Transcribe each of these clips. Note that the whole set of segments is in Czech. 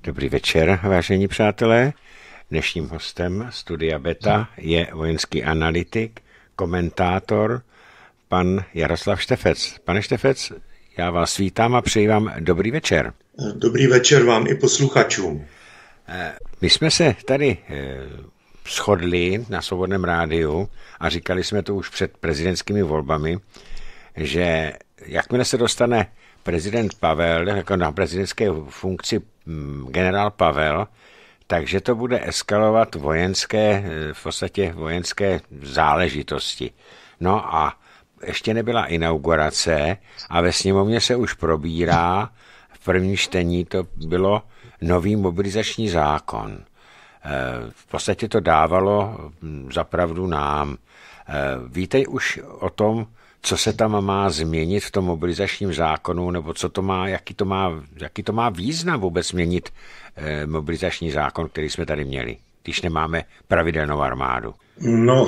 Dobrý večer, vážení přátelé. Dnešním hostem Studia Beta je vojenský analytik, komentátor, pan Jaroslav Štefec. Pane Štefec, já vás vítám a přeji vám dobrý večer. Dobrý večer vám i posluchačům. My jsme se tady shodli na Svobodném rádiu a říkali jsme to už před prezidentskými volbami, že jakmile se dostane prezident Pavel, jako na prezidentské funkci generál Pavel, takže to bude eskalovat v podstatě vojenské záležitosti. No a ještě nebyla inaugurace a ve sněmovně se už probírá, v prvním čtení to bylo nový mobilizační zákon. V podstatě to dávalo zapravdu nám. Víte už o tom, co se tam má změnit v tom mobilizačním zákonu, nebo co to má, jaký to má význam vůbec měnit mobilizační zákon, který jsme tady měli, když nemáme pravidelnou armádu? No,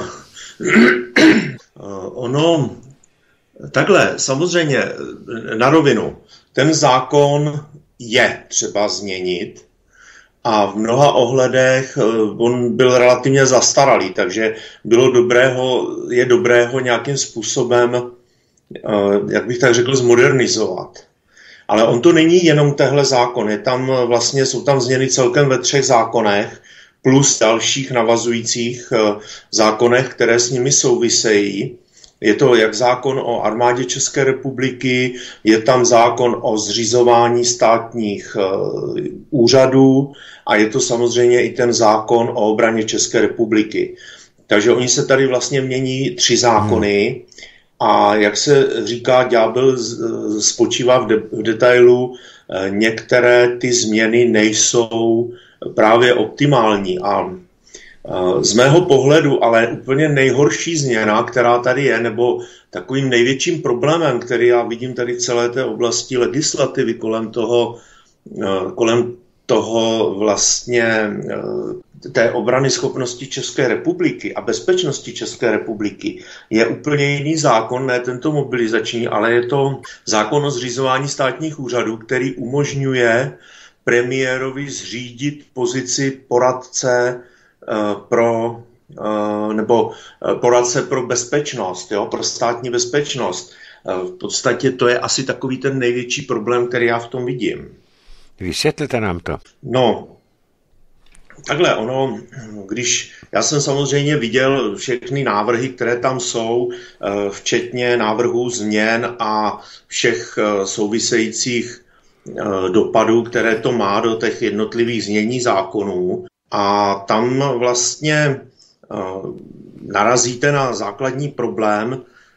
takhle, samozřejmě na rovinu, ten zákon je třeba změnit a v mnoha ohledech on byl relativně zastaralý, takže je dobré ho nějakým způsobem, jak bych tak řekl, zmodernizovat. Ale on to není jenom tehle zákon, jsou tam změny celkem ve 3 zákonech, plus dalších navazujících zákonech, které s nimi souvisejí. Je to jak zákon o armádě České republiky, je tam zákon o zřizování státních úřadů a je to samozřejmě i ten zákon o obraně České republiky. Takže oni se tady vlastně mění 3 zákony a jak se říká, ďábel spočívá v detailu, některé ty změny nejsou právě optimální a z mého pohledu, ale úplně nejhorší změna, která tady je, nebo takovým největším problémem, který já vidím tady v celé té oblasti legislativy kolem toho vlastně té obrany schopnosti České republiky a bezpečnosti České republiky, je úplně jiný zákon, ne tento mobilizační, ale je to zákon o zřizování státních úřadů, který umožňuje premiérovi zřídit pozici poradce poradce pro bezpečnost, pro státní bezpečnost. V podstatě to je asi takový ten největší problém, který já v tom vidím. Vysvětlete nám to. No, takhle, já jsem samozřejmě viděl všechny návrhy, které tam jsou, včetně návrhů změn a všech souvisejících dopadů, které to má do těch jednotlivých znění zákonů. A tam vlastně narazíte na základní problém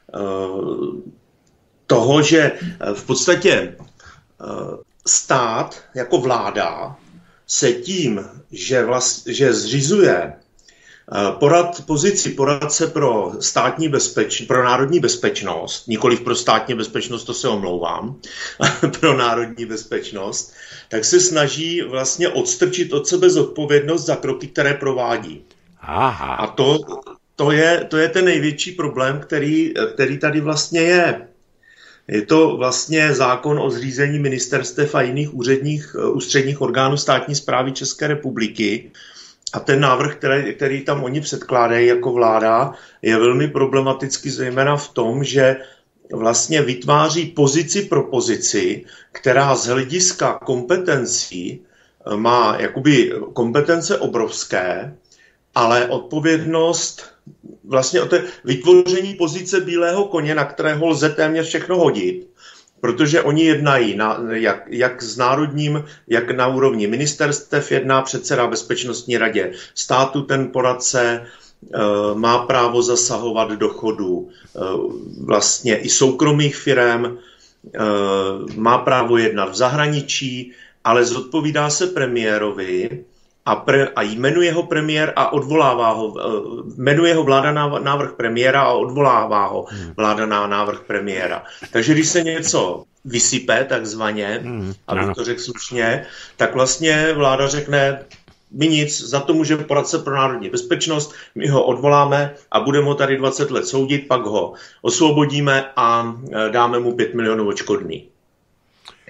toho, že v podstatě stát jako vláda se tím, že zřizuje pozici poradce pro národní bezpečnost, nikoliv pro státní bezpečnost, to se omlouvám, pro národní bezpečnost, tak se snaží vlastně odstrčit od sebe zodpovědnost za kroky, které provádí. Aha. A to je ten největší problém, který tady vlastně je. Je to vlastně zákon o zřízení ministerstev a jiných ústředních orgánů státní správy České republiky. A ten návrh, který tam oni předkládají jako vláda, je velmi problematický zejména v tom, že vlastně vytváří pozici pro pozici, která z hlediska kompetencí má jakoby kompetence obrovské, ale odpovědnost vlastně o té vytvoření pozice bílého koně, na kterého lze téměř všechno hodit, protože oni jednají jak s národním, jak na úrovni ministerstev, jedná předseda Bezpečnostní radě státu, ten poradce má právo zasahovat do chodu vlastně i soukromých firem, má právo jednat v zahraničí, ale zodpovídá se premiérovi a jmenuje ho premiér a odvolává ho. Jmenuje ho vláda na návrh premiéra a odvolává ho vláda na návrh premiéra. Takže když se něco vysype takzvaně, abych to řekl slušně, tak vlastně vláda řekne, my nic, za to může poradce pro národní bezpečnost, my ho odvoláme a budeme ho tady 20 let soudit, pak ho osvobodíme a dáme mu 5 milionů odškodný.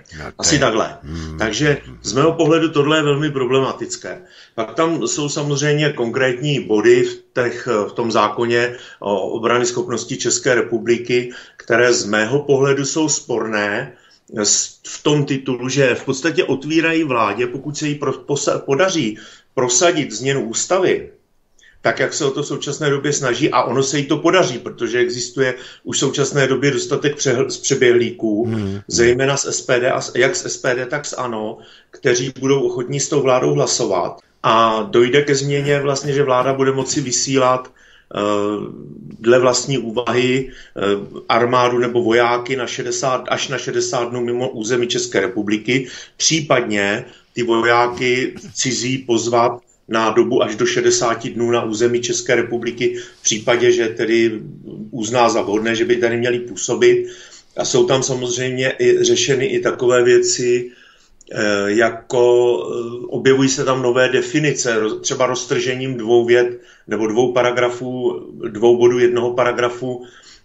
Asi takhle. Takže z mého pohledu tohle je velmi problematické. Pak tam jsou samozřejmě konkrétní body v tom zákoně o obrany schopnosti České republiky, které z mého pohledu jsou sporné v tom titulu, že v podstatě otvírají vládě, pokud se jí podaří prosadit změnu ústavy, tak jak se o to v současné době snaží, a ono se jí to podaří, protože existuje už v současné době dostatek přeběhlíků, zejména z SPD, jak z SPD, tak z ANO, kteří budou ochotní s tou vládou hlasovat. A dojde ke změně vlastně, že vláda bude moci vysílat dle vlastní úvahy armádu nebo vojáky až na 60 dnů mimo území České republiky, případně ty vojáky cizí pozvat na dobu až do 60 dnů na území České republiky v případě, že tedy uzná za vhodné, že by tady měli působit. A jsou tam samozřejmě řešeny i takové věci, jako objevují se tam nové definice, třeba roztržením 2 vět nebo 2 paragrafů, 2 bodů jednoho paragrafu,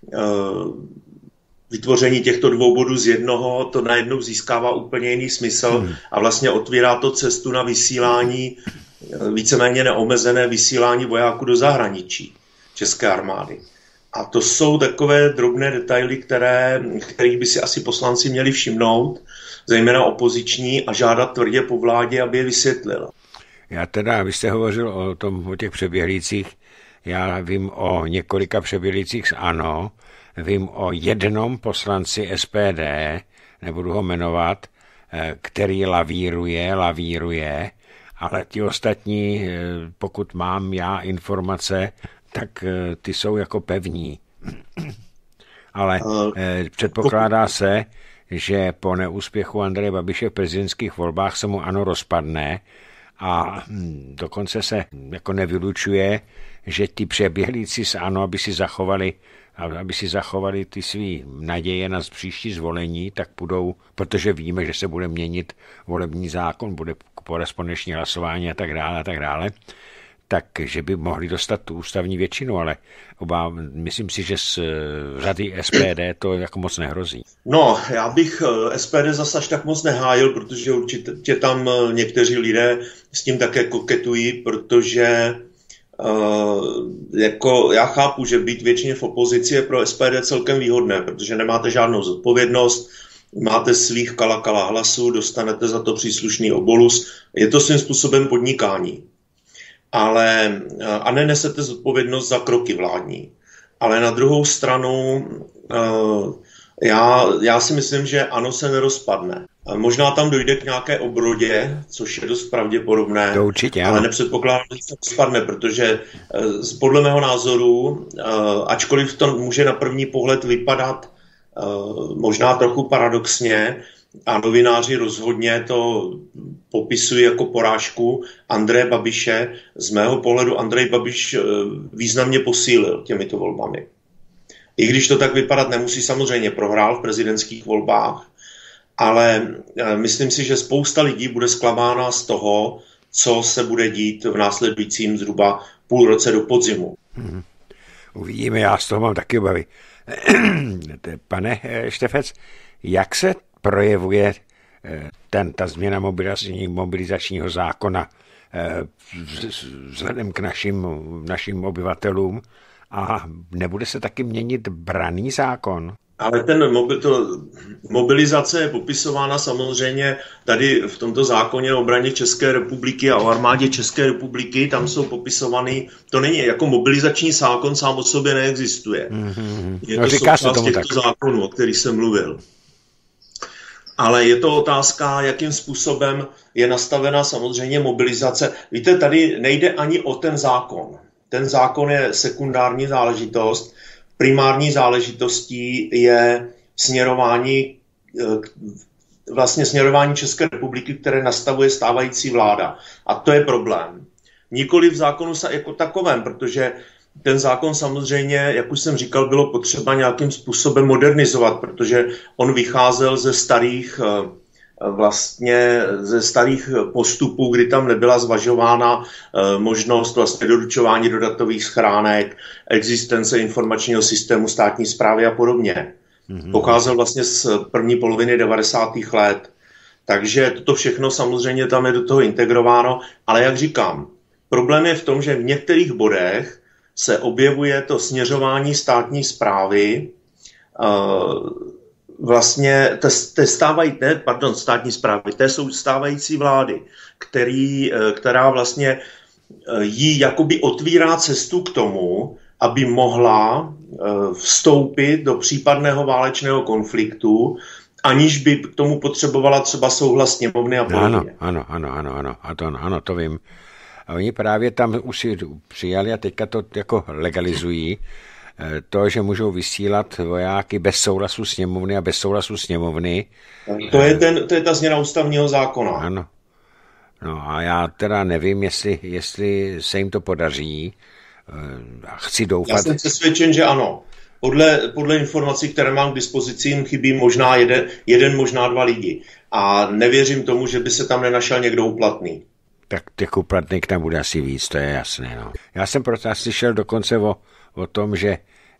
vytvoření těchto 2 bodů z jednoho, to najednou získává úplně jiný smysl a vlastně otvírá to cestu na vysílání, víceméně neomezené vysílání vojáků do zahraničí České armády. A to jsou takové drobné detaily, kterých by si asi poslanci měli všimnout, zejména opoziční, a žádat tvrdě po vládě, aby je vysvětlila. Vy jste hovořil o těch přeběhlících, já vím o několika přeběhlících z ANO, vím o jednom poslanci SPD, nebudu ho jmenovat, který lavíruje, ale ti ostatní, pokud mám já informace, tak ty jsou jako pevní. Ale předpokládá se, že po neúspěchu Andreje Babiše v prezidentských volbách se mu ANO rozpadne a dokonce se jako nevylučuje, že ti přeběhlíci z ANO, aby si zachovali ty svý naděje na příští zvolení, tak půjdou, protože víme, že se bude měnit volební zákon, bude korespondenční hlasování a tak dále, takže by mohli dostat tu ústavní většinu, ale myslím si, že z řady SPD to jako moc nehrozí. No, já bych SPD zase až tak moc nehájil, protože určitě tam někteří lidé s tím také koketují, protože jako já chápu, že být většině v opozici je pro SPD celkem výhodné, protože nemáte žádnou zodpovědnost, máte svých kala hlasů, dostanete za to příslušný obolus. Je to svým způsobem podnikání. A nenesete zodpovědnost za kroky vládní. Ale na druhou stranu já si myslím, že ANO se nerozpadne. Možná tam dojde k nějaké obrodě, což je dost pravděpodobné, to určitě, ale nepředpokládám, že se rozpadne, protože podle mého názoru, ačkoliv to může na první pohled vypadat možná trochu paradoxně, a novináři rozhodně to popisují jako porážku Andreje Babiše. Z mého pohledu Andrej Babiš významně posílil těmito volbami. I když to tak vypadat nemusí, samozřejmě prohrál v prezidentských volbách, ale myslím si, že spousta lidí bude zklamána z toho, co se bude dít v následujícím zhruba půl roce do podzimu. Uvidíme, já z toho mám taky obavy. Pane Štefec, jak se projevuje ta změna mobilizačního zákona vzhledem k našim obyvatelům, a nebude se taky měnit branný zákon? Ale mobilizace je popisována samozřejmě tady v tomto zákoně o obraně České republiky a o armádě České republiky, tam jsou popisovány, to není jako mobilizační zákon, sám o sobě neexistuje. Je to součást těchto zákonů, o kterých jsem mluvil. Ale je to otázka, jakým způsobem je nastavena samozřejmě mobilizace. Víte, tady nejde ani o ten zákon. Ten zákon je sekundární záležitost. Primární záležitostí je směrování České republiky, které nastavuje stávající vláda. A to je problém. Nikoli v zákonu jako takovém, protože ten zákon samozřejmě, jak už jsem říkal, bylo potřeba nějakým způsobem modernizovat, protože on vycházel ze starých postupů, kdy tam nebyla zvažována možnost vlastně doručování do datových schránek, existence informačního systému státní správy a podobně. Pocházel vlastně z první poloviny 90. let. Takže toto všechno samozřejmě tam je do toho integrováno, ale jak říkám, problém je v tom, že v některých bodech se objevuje to směřování státní správy, vlastně státní správy, té jsou stávající vlády, která vlastně jí jakoby otvírá cestu k tomu, aby mohla vstoupit do případného válečného konfliktu, aniž by k tomu potřebovala třeba souhlas sněmovny a podobně. Ano, to vím. A oni právě tam už si přijali a teďka to jako legalizují, to, že můžou vysílat vojáky bez souhlasu sněmovny a bez souhlasu sněmovny. To je ta změna ústavního zákona. Ano. No a já teda nevím, jestli se jim to podaří. Chci doufat. Já jsem přesvědčen, že ano. Podle informací, které mám k dispozici, jim chybí možná jeden, možná dva lidi. A nevěřím tomu, že by se tam nenašel někdo úplatný. Tak těch úplatných tam bude asi víc, to je jasné. No. Já jsem proto slyšel dokonce o tom, že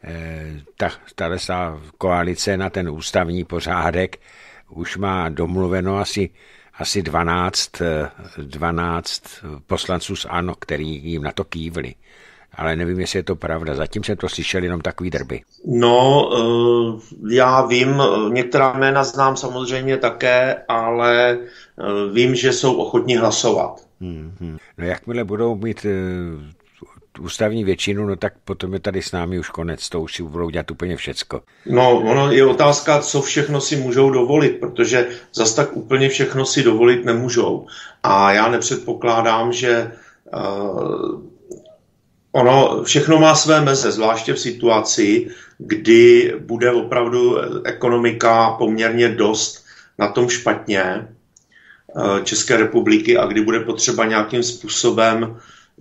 ta koalice na ten ústavní pořádek už má domluveno asi 12 poslanců z ANO, který jim na to kývli. Ale nevím, jestli je to pravda. Zatím jsem to slyšel jenom takový drby. No, já vím, některá jména znám samozřejmě také, ale vím, že jsou ochotní hlasovat. No jakmile budou mít ústavní většinu, no tak potom je tady s námi už konec. To už si budou dělat úplně všecko. No, ono je otázka, co všechno si můžou dovolit, protože zas tak úplně všechno si dovolit nemůžou. A já nepředpokládám, že ono všechno má své meze, zvláště v situaci, kdy bude opravdu ekonomika poměrně dost na tom špatně České republiky a kdy bude potřeba nějakým způsobem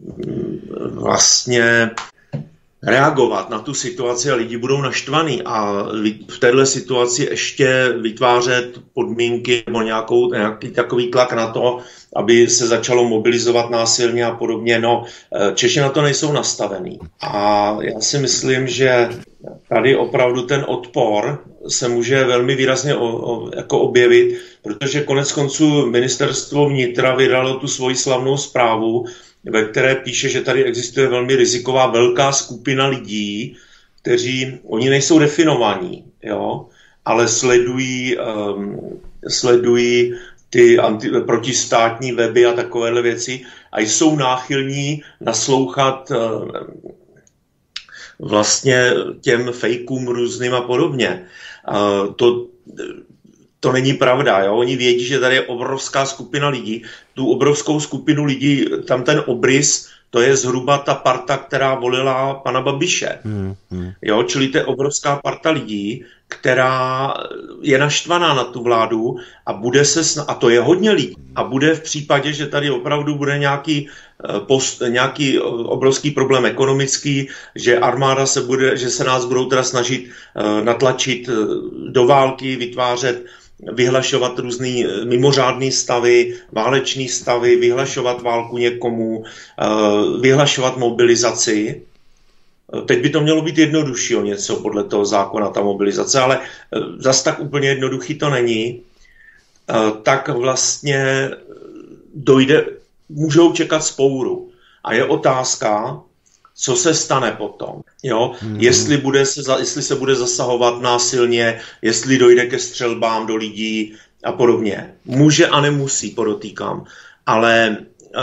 vlastně reagovat na tu situaci a lidi budou naštvaný a v této situaci ještě vytvářet podmínky nebo nějaký takový tlak na to, aby se začalo mobilizovat násilně a podobně. No, Češi na to nejsou nastavený. A já si myslím, že tady opravdu ten odpor se může velmi výrazně jako objevit, protože konec konců ministerstvo vnitra vydalo tu svoji slavnou zprávu, ve které píše, že tady existuje velmi riziková velká skupina lidí, oni nejsou definovaní, jo, ale sledují ty protistátní weby a takovéhle věci a jsou náchylní naslouchat vlastně těm fejkům různým a podobně. To není pravda, jo? Oni vědí, že tady je obrovská skupina lidí. Tu obrovskou skupinu lidí, tam ten obrys, to je zhruba ta parta, která volila pana Babiše. Jo? Čili to je obrovská parta lidí, která je naštvaná na tu vládu a a to je hodně lidí. A bude v případě, že tady opravdu bude nějaký obrovský problém ekonomický, že armáda že se nás budou teda snažit natlačit do války, vyhlašovat různý mimořádný stavy, váleční stavy, vyhlašovat válku někomu, vyhlašovat mobilizaci. Teď by to mělo být jednodušší o něco podle toho zákona, ta mobilizace, ale zas tak úplně jednoduchý to není. Tak vlastně můžou čekat vzpouru. A je otázka, co se stane potom. Jo? Jestli se bude zasahovat násilně, jestli dojde ke střelbám do lidí a podobně. Může a nemusí, podotýkám. Ale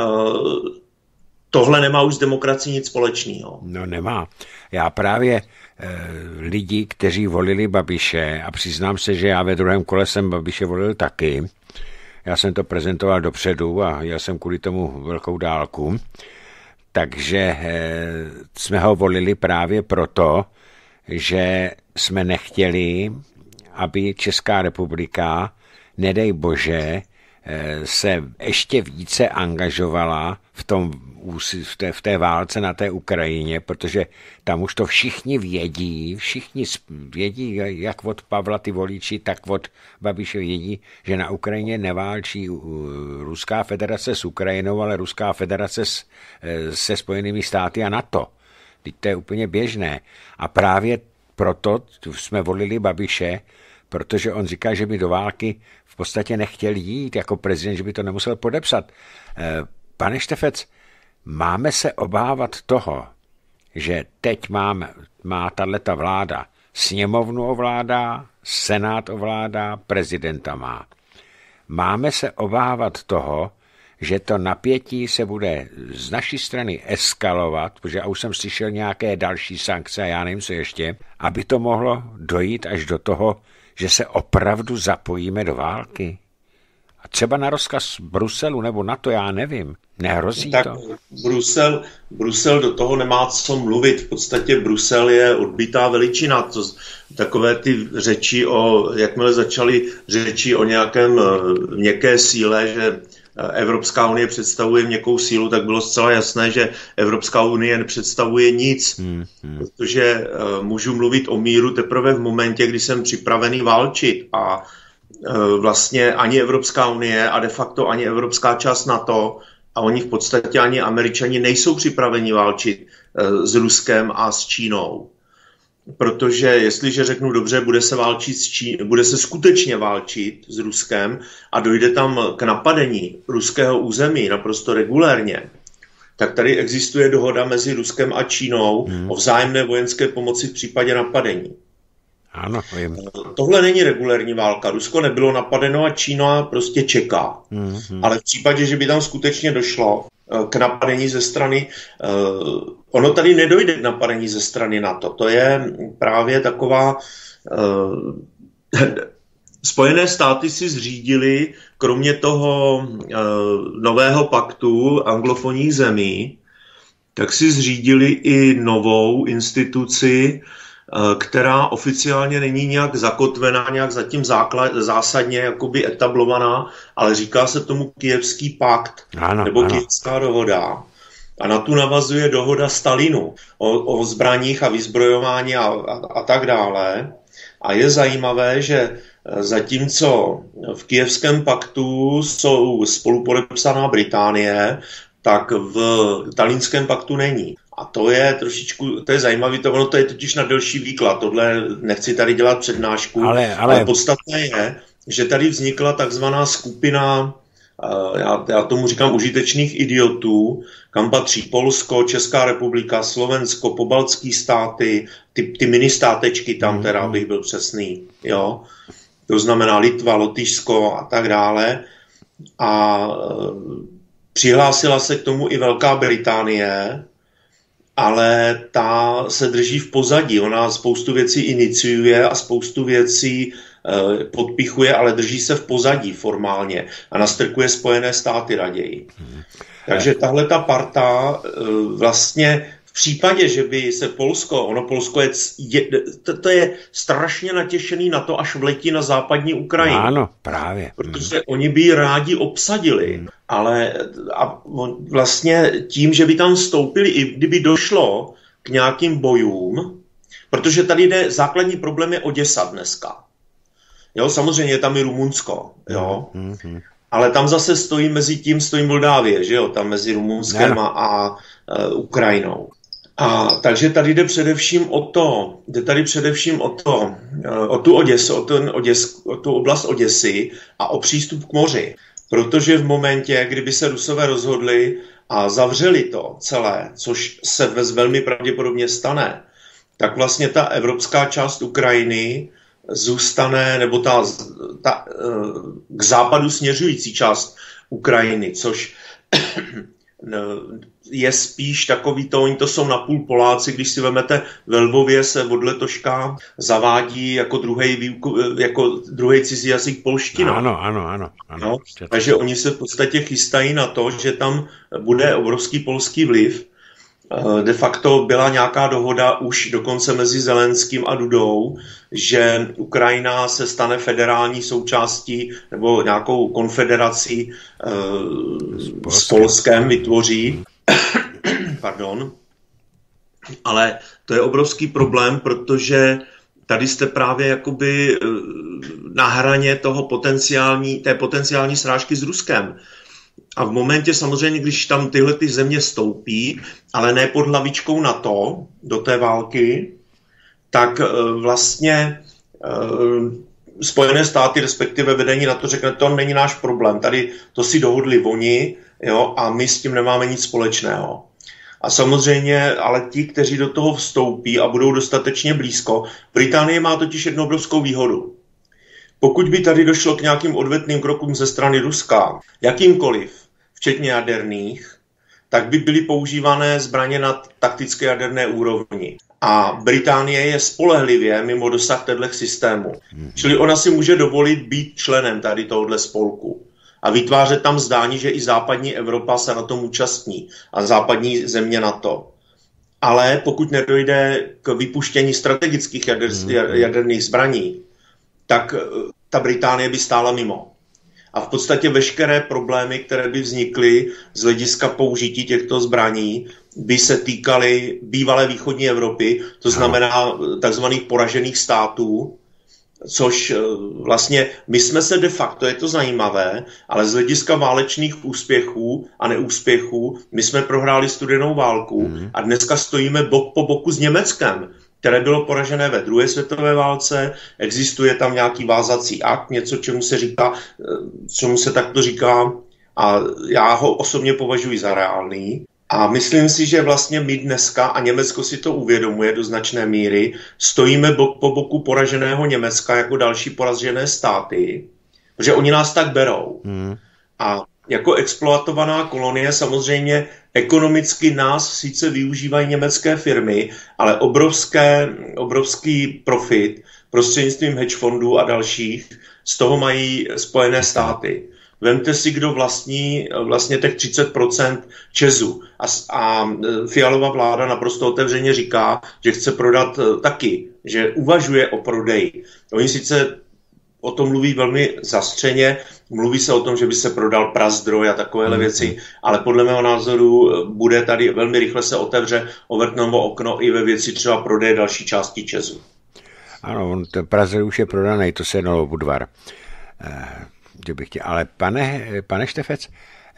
tohle nemá už s demokracií nic společného. No nemá. Já právě lidi, kteří volili Babiše, a přiznám se, že já ve druhém kole jsem Babiše volil taky, já jsem to prezentoval dopředu a jel jsem kvůli tomu velkou dálku, takže jsme ho volili právě proto, že jsme nechtěli, aby Česká republika, nedej bože, se ještě více angažovala v té válce na té Ukrajině, protože tam už to všichni vědí, jak od Pavla ty voliči, tak od Babiše vědí, že na Ukrajině neválčí Ruská federace s Ukrajinou, ale Ruská federace se Spojenými státy a NATO. Teď to je úplně běžné. A právě proto jsme volili Babiše, protože on říká, že by do války v podstatě nechtěl jít jako prezident, že by to nemusel podepsat. Pane Štefec, máme se obávat toho, že teď má tato vláda sněmovnu ovládá, senát ovládá, prezidenta má. Máme se obávat toho, že to napětí se bude z naší strany eskalovat, protože já už jsem slyšel nějaké další sankce, já nevím co ještě, aby to mohlo dojít až do toho, že se opravdu zapojíme do války. A třeba na rozkaz Bruselu nebo NATO, já nevím. Nehrozí tak to? Brusel do toho nemá co mluvit. V podstatě Brusel je odbitá veličina. Takové ty řeči jakmile začaly řeči o nějakém měkké síle, že Evropská unie představuje měkkou sílu, tak bylo zcela jasné, že Evropská unie nepředstavuje nic. Protože můžu mluvit o míru teprve v momentě, kdy jsem připravený válčit a vlastně ani Evropská unie a de facto ani evropská část NATO a oni v podstatě ani Američani nejsou připraveni válčit s Ruskem a s Čínou. Protože jestliže řeknu dobře, bude se skutečně válčit s Ruskem a dojde tam k napadení ruského území naprosto regulérně, tak tady existuje dohoda mezi Ruskem a Čínou o vzájemné vojenské pomoci v případě napadení. Ano, tohle není regulérní válka. Rusko nebylo napadeno a Čína prostě čeká. Ale v případě, že by tam skutečně došlo k napadení ze strany, ono tady nedojde k napadení ze strany NATO. To je právě taková... Spojené státy si zřídili, kromě toho nového paktu anglofonních zemí, tak si zřídili i novou instituci, která oficiálně není nějak zakotvená, nějak zatím zásadně jakoby etablovaná, ale říká se tomu Kyjevský pakt, nebo Kyjevská dohoda. A na tu navazuje dohoda Stalinu o zbraních a vyzbrojování a tak dále. A je zajímavé, že zatímco v Kyjevském paktu jsou spolupodepsaná Británie, tak v Tallinském paktu není. A to je zajímavé, to je totiž na delší výklad, tohle nechci tady dělat přednášku, ale podstatné je, že tady vznikla takzvaná skupina, já tomu říkám užitečných idiotů, kam patří Polsko, Česká republika, Slovensko, pobaltský státy, ty ministátečky tam teda, bych byl přesný, jo. To znamená Litva, Lotyšsko a tak dále. A přihlásila se k tomu i Velká Británie, ale ta se drží v pozadí. Ona spoustu věcí iniciuje a spoustu věcí podpichuje, ale drží se v pozadí formálně a nastrkuje Spojené státy raději. Takže tahle ta parta vlastně v případě, že by se Polsko to je strašně natěšený na to, až vletí na západní Ukrajinu. Ano, právě. Protože oni by ji rádi obsadili, ale vlastně tím, že by tam vstoupili, i kdyby došlo k nějakým bojům, protože tady základní problém je Oděsa dneska. Jo, samozřejmě je tam i Rumunsko, jo. Ale tam zase stojí Moldávie, že jo, tam mezi Rumunskem a Ukrajinou. A takže tady jde především o tu Oděsu, o tu oblast Oděsy a o přístup k moři. Protože v momentě, kdyby se Rusové rozhodli a zavřeli to celé, což se velmi pravděpodobně stane, tak vlastně ta evropská část Ukrajiny zůstane, nebo ta k západu směřující část Ukrajiny, což je spíš takový oni to jsou napůl Poláci, když si vemete ve Lvově se od letoška zavádí jako druhý cizí jazyk polština. Ano. No, takže oni se v podstatě chystají na to, že tam bude obrovský polský vliv. De facto byla nějaká dohoda už dokonce mezi Zelenským a Dudou, že Ukrajina se stane federální součástí nebo nějakou konfederací s Polskem vytvoří. Pardon. Ale to je obrovský problém, protože tady jste právě jakoby na hraně té potenciální srážky s Ruskem. A v momentě samozřejmě, když tam tyhle ty země stoupí, ale ne pod hlavičkou NATO do té války, tak vlastně Spojené státy, respektive vedení na to řekne, to není náš problém, tady to si dohodli oni, jo, a my s tím nemáme nic společného. A samozřejmě, ale ti, kteří do toho vstoupí a budou dostatečně blízko, Británie má totiž jednu obrovskou výhodu. Pokud by tady došlo k nějakým odvetným krokům ze strany Ruska, jakýmkoliv, včetně jaderných, tak by byly používané zbraně na taktické jaderné úrovni. A Británie je spolehlivě mimo dosah těchto systémů. Čili ona si může dovolit být členem tady tohohle spolku a vytvářet tam zdání, že i západní Evropa se na tom účastní a západní země NATO. Ale pokud nedojde k vypuštění strategických jaderných zbraní, tak ta Británie by stála mimo. A v podstatě veškeré problémy, které by vznikly z hlediska použití těchto zbraní, by se týkaly bývalé východní Evropy, to znamená takzvaných poražených států, což vlastně my jsme se de facto, je to zajímavé, ale z hlediska válečných úspěchů a neúspěchů, my jsme prohráli studenou válku a dneska stojíme bok po boku s Německem, které bylo poražené ve druhé světové válce, existuje tam nějaký vázací akt, něco, čemu se takto říká, a já ho osobně považuji za reálný. A myslím si, že vlastně my dneska, a Německo si to uvědomuje do značné míry, stojíme bok po boku poraženého Německa jako další poražené státy, protože oni nás tak berou. A jako exploatovaná kolonie samozřejmě ekonomicky nás sice využívají německé firmy, ale obrovský profit prostřednictvím hedge fondů a dalších z toho mají Spojené státy. Vemte si, kdo vlastní vlastně těch 30% ČEZu. A Fialova vláda naprosto otevřeně říká, že chce prodat taky, že uvažuje o prodeji. Oni sice o tom mluví velmi zastřeně, mluví se o tom, že by se prodal Prazdroj a takovéhle věci, ale podle mého názoru bude tady velmi rychle se otevře Overtnovo okno i ve věci třeba prodeje další části ČEZu. Ano, ten Prazdroj už je prodaný, to se jednalo o Budvar. Ale pane Štefec,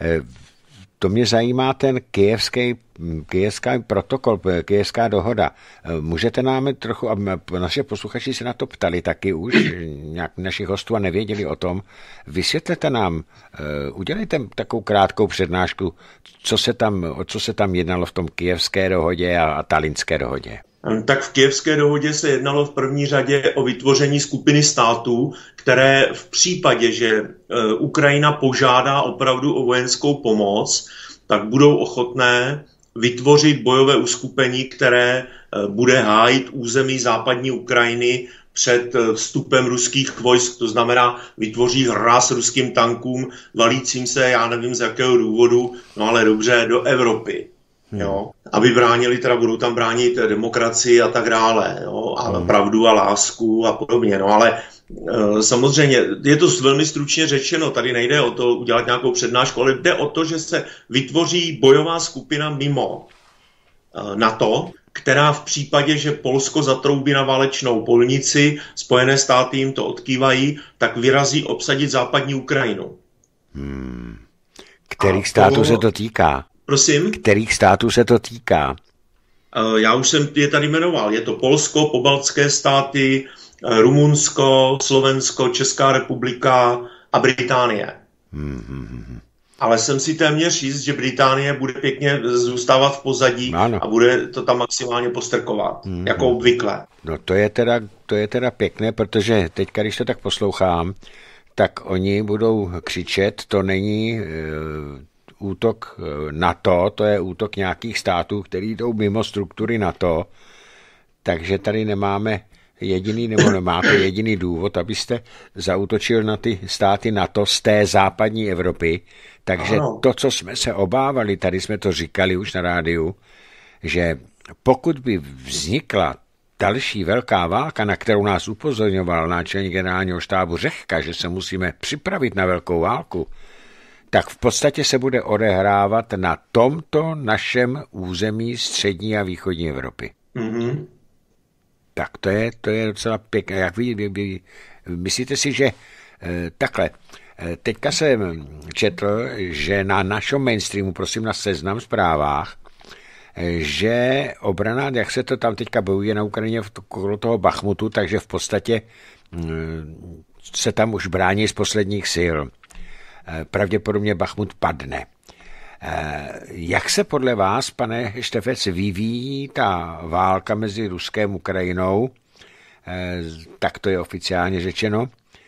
to mě zajímá ten kyjevský protokol, kyjevská dohoda. Můžete nám trochu, a naše posluchači se na to ptali taky už, nějak našich hostů a nevěděli o tom, vysvětlete nám, udělejte takovou krátkou přednášku, o co se tam jednalo v tom kyjevské dohodě a talinské dohodě. Tak v kyjevské dohodě se jednalo v první řadě o vytvoření skupiny států, které v případě, že Ukrajina požádá opravdu o vojenskou pomoc, tak budou ochotné vytvořit bojové uskupení, které bude hájit území západní Ukrajiny před vstupem ruských vojsk, to znamená vytvoří hráz ruským tankům, valícím se, já nevím z jakého důvodu, no ale dobře, do Evropy. Jo, aby bránili, teda budou tam bránit demokracii a tak dále, jo, a pravdu a lásku a podobně, no ale samozřejmě je to velmi stručně řečeno, tady nejde o to udělat nějakou přednášku, ale jde o to, že se vytvoří bojová skupina mimo NATO, která v případě, že Polsko zatroubí na válečnou polnici, Spojené státy jim to odkývají, tak vyrazí obsadit západní Ukrajinu. Kterých států se to týká? Prosím? Kterých států se to týká? Já už jsem je tady jmenoval. Je to Polsko, pobaltské státy, Rumunsko, Slovensko, Česká republika a Británie. Ale jsem si téměř jist, že Británie bude pěkně zůstávat v pozadí a bude to tam maximálně postrkovat, jako obvykle. No to je teda pěkné, protože teď, když to tak poslouchám, tak oni budou křičet, to není útok NATO, to je útok nějakých států, který jdou mimo struktury NATO, takže tady nemáte jediný důvod, abyste zaútočil na ty státy NATO z té západní Evropy, takže to, co jsme se obávali, tady jsme to říkali už na rádiu, že pokud by vznikla další velká válka, na kterou nás upozorňoval náčelník generálního štábu Řehka, že se musíme připravit na velkou válku, tak v podstatě se bude odehrávat na tomto našem území střední a východní Evropy. Tak to je docela pěkné. Jak vy myslíte si, že takhle, teďka jsem četl, že na našem mainstreamu, prosím na Seznam Zprávách, že obrana, jak se to tam teďka bojuje na Ukrajině okolo toho Bachmutu, takže v podstatě se tam už brání z posledních sil. Pravděpodobně Bachmut padne. Jak se podle vás, pane Štefec, vyvíjí ta válka mezi Ruskem a Ukrajinou? Tak to je oficiálně řečeno.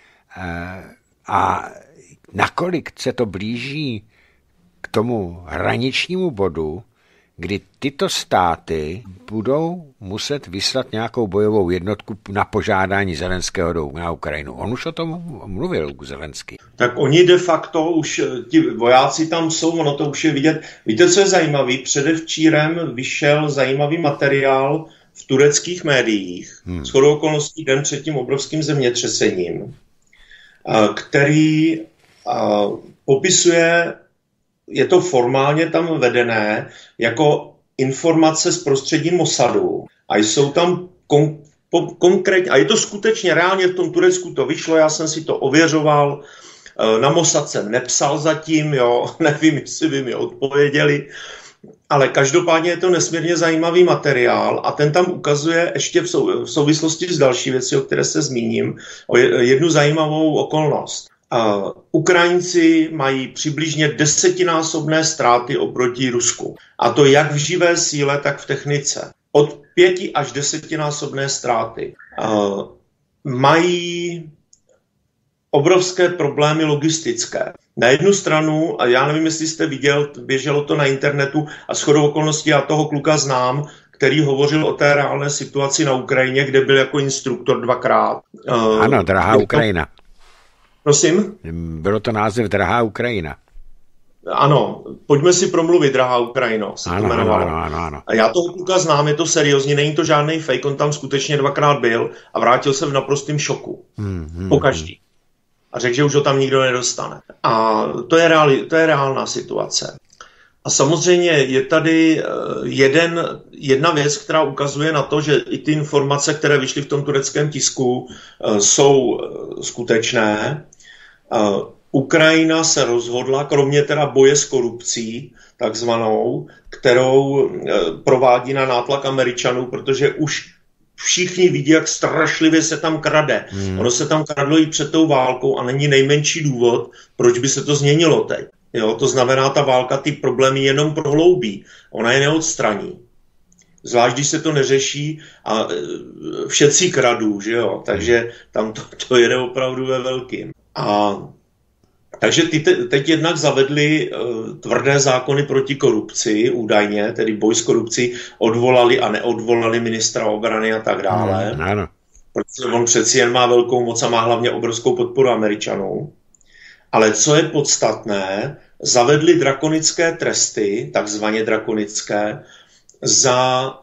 A nakolik se to blíží k tomu hraničnímu bodu, kdy tyto státy budou muset vyslat nějakou bojovou jednotku na požádání Zelenského na Ukrajinu. On už o tom mluvil, Zelenský. Tak oni de facto už, ti vojáci tam jsou, ono to už je vidět. Víte, co je zajímavý? Předevčírem vyšel zajímavý materiál v tureckých médiích, shodou okolností den před tím obrovským zemětřesením, který popisuje, je to formálně tam vedené jako informace z prostředí Mossadu a jsou tam konkrétně, a je to skutečně reálně v tom Turecku to vyšlo, já jsem si to ověřoval, na Mossad jsem nepsal zatím, jo, nevím, jestli by mi odpověděli, ale každopádně je to nesmírně zajímavý materiál a ten tam ukazuje ještě v souvislosti s další věcí, o které se zmíním, o jednu zajímavou okolnost. Ukrajinci mají přibližně 10násobné ztráty oproti Rusku. A to jak v živé síle, tak v technice. Od 5 až 10násobné ztráty. Mají obrovské problémy logistické. Na jednu stranu, a já nevím, jestli jste viděl, běželo to na internetu a shodou okolností já toho kluka znám, který hovořil o té reálné situaci na Ukrajině, kde byl jako instruktor 2krát. Ano, drahá Ukrajina. Prosím? Bylo to název Drahá Ukrajina. Ano, pojďme si promluvit, Drahá Ukrajino, se to jmenovalo. Ano. A já toho kluka znám, je to seriózní, není to žádný fake, on tam skutečně 2krát byl a vrátil se v naprostém šoku. Pokaždý. A řekl, že už ho tam nikdo nedostane. A to je reálná situace. A samozřejmě je tady jedna věc, která ukazuje na to, že i ty informace, které vyšly v tom tureckém tisku, jsou skutečné. Ukrajina se rozhodla, kromě teda boje s korupcí, takzvanou, kterou provádí na nátlak Američanů, protože už všichni vidí, jak strašlivě se tam krade. Ono se tam kradlo i před tou válkou a není nejmenší důvod, proč by se to změnilo teď. Jo, to znamená, ta válka ty problémy jenom prohloubí. Ona je neodstraní. Zvlášť, když se to neřeší a všetci kradou, že jo? Takže tam to jede opravdu ve velkým. Takže teď jednak zavedli tvrdé zákony proti korupci, údajně, tedy boj s korupcí, odvolali a neodvolali ministra obrany a tak dále. Ano. Protože on přeci jen má velkou moc a má hlavně obrovskou podporu Američanů. Ale co je podstatné, zavedli drakonické tresty, takzvaně drakonické, za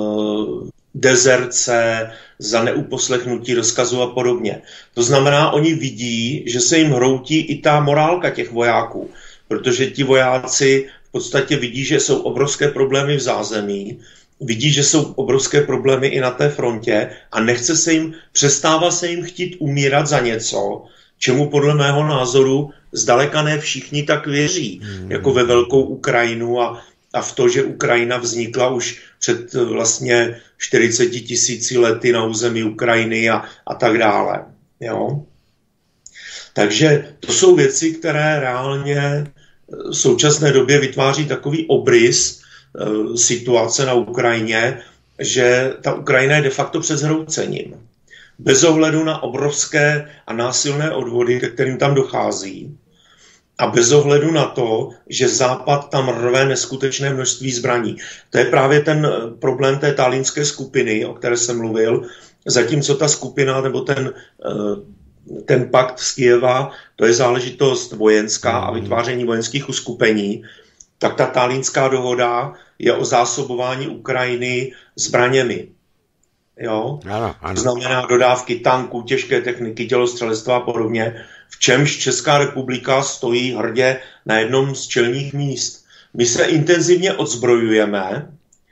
dezerce, za neuposlechnutí rozkazu a podobně. To znamená, oni vidí, že se jim hroutí i ta morálka těch vojáků, protože ti vojáci v podstatě vidí, že jsou obrovské problémy v zázemí, vidí, že jsou obrovské problémy i na té frontě a přestává se jim chtít umírat za něco, čemu podle mého názoru zdaleka ne všichni tak věří, jako ve velkou Ukrajinu a v to, že Ukrajina vznikla už před vlastně 40 000 lety na území Ukrajiny a tak dále. Jo? Takže to jsou věci, které reálně v současné době vytváří takový obrys situace na Ukrajině, že ta Ukrajina je de facto před zhroucením. Bez ohledu na obrovské a násilné odvody, ke kterým tam dochází, a bez ohledu na to, že Západ tam rve neskutečné množství zbraní. To je právě ten problém té talínské skupiny, o které jsem mluvil, zatímco ta skupina nebo ten pakt z Kyjeva, to je záležitost vojenská a vytváření vojenských uskupení, tak ta talínská dohoda je o zásobování Ukrajiny zbraněmi. Jo? Ano. To znamená dodávky tanků, těžké techniky, tělostřelectva a podobně, v čemž Česká republika stojí hrdě na jednom z čelních míst. My se intenzivně odzbrojujeme,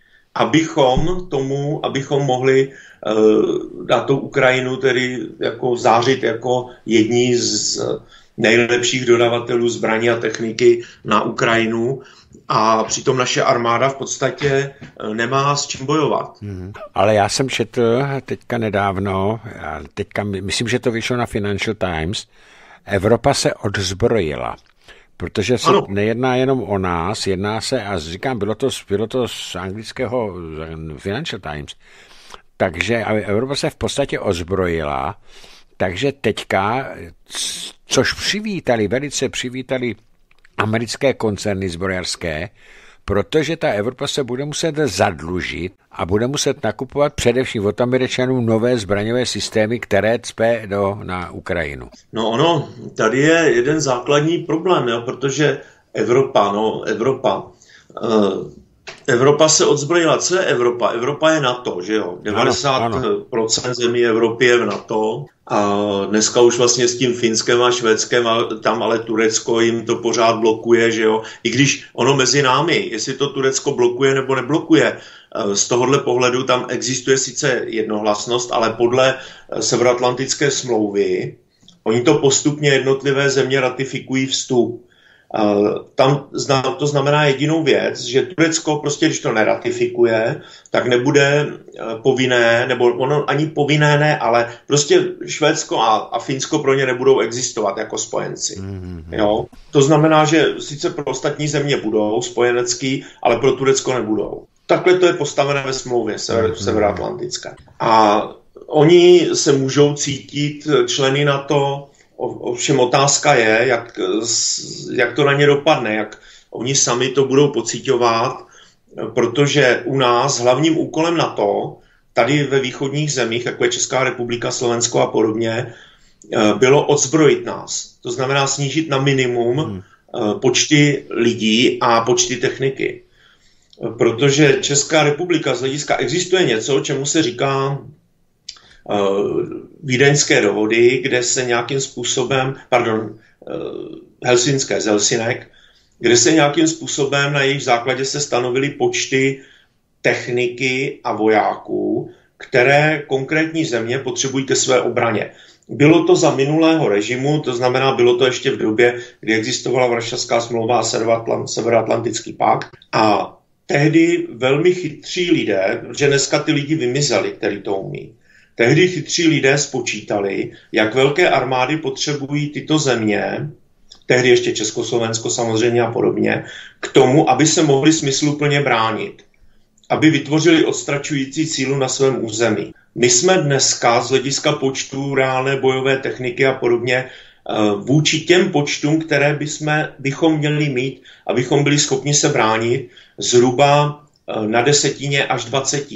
abychom mohli na tu Ukrajinu tedy jako zářit jako jedni nejlepších dodavatelů zbraní a techniky na Ukrajinu a přitom naše armáda v podstatě nemá s čím bojovat. Ale já jsem četl teďka nedávno, myslím, že to vyšlo na Financial Times, Evropa se odzbrojila, protože se nejedná jenom o nás, jedná se, a říkám, bylo to z anglického Financial Times, takže Evropa se v podstatě ozbrojila, takže teďka, což velice přivítali americké koncerny zbrojařské, protože ta Evropa se bude muset zadlužit a bude muset nakupovat především od Američanů nové zbraňové systémy, které cpe na Ukrajinu. No tady je jeden základní problém, jo, protože Evropa se odzbrojila. Co je Evropa? Evropa je NATO, že jo? 90% zemí Evropy je v NATO a dneska už vlastně s tím Finskem a Švédskem, tam ale Turecko jim to pořád blokuje, že jo? I když ono mezi námi, jestli to Turecko blokuje nebo neblokuje, z tohohle pohledu tam existuje sice jednohlasnost, ale podle Severoatlantické smlouvy oni to postupně jednotlivé země ratifikují vstup. Tam to znamená jedinou věc, že Turecko prostě, když to neratifikuje, tak nebude povinné, nebo ono ani povinné ne, ale prostě Švédsko a Finsko pro ně nebudou existovat jako spojenci. Jo? To znamená, že sice pro ostatní země budou spojenecký, ale pro Turecko nebudou. Takhle to je postavené ve smlouvě severoatlantické. A oni se můžou cítit členy NATO. Ovšem otázka je, jak to na ně dopadne, jak oni sami to budou pociťovat, protože u nás hlavním úkolem NATO, tady ve východních zemích, jako je Česká republika, Slovensko a podobně, bylo odzbrojit nás. To znamená snížit na minimum počty lidí a počty techniky. Protože Česká republika z hlediska existuje něco, čemu se říká Vídeňské dohody, kde se nějakým způsobem, Helsinské z Helsinek, kde se nějakým způsobem na jejich základě se stanovily počty techniky a vojáků, které konkrétní země potřebují ke své obraně. Bylo to za minulého režimu, to znamená, bylo to ještě v době, kdy existovala Varšavská smlouva a Severoatlantický pakt. A tehdy velmi chytří lidé, protože dneska ty lidi vymizeli, kteří to umí, tehdy chytří lidé spočítali, jak velké armády potřebují tyto země, tehdy ještě Československo samozřejmě a podobně, k tomu, aby se mohli smysluplně bránit. Aby vytvořili odstračující sílu na svém území. My jsme dneska z hlediska počtu reálné bojové techniky a podobně vůči těm počtům, které bychom měli mít, abychom byli schopni se bránit, zhruba na 10 až 20.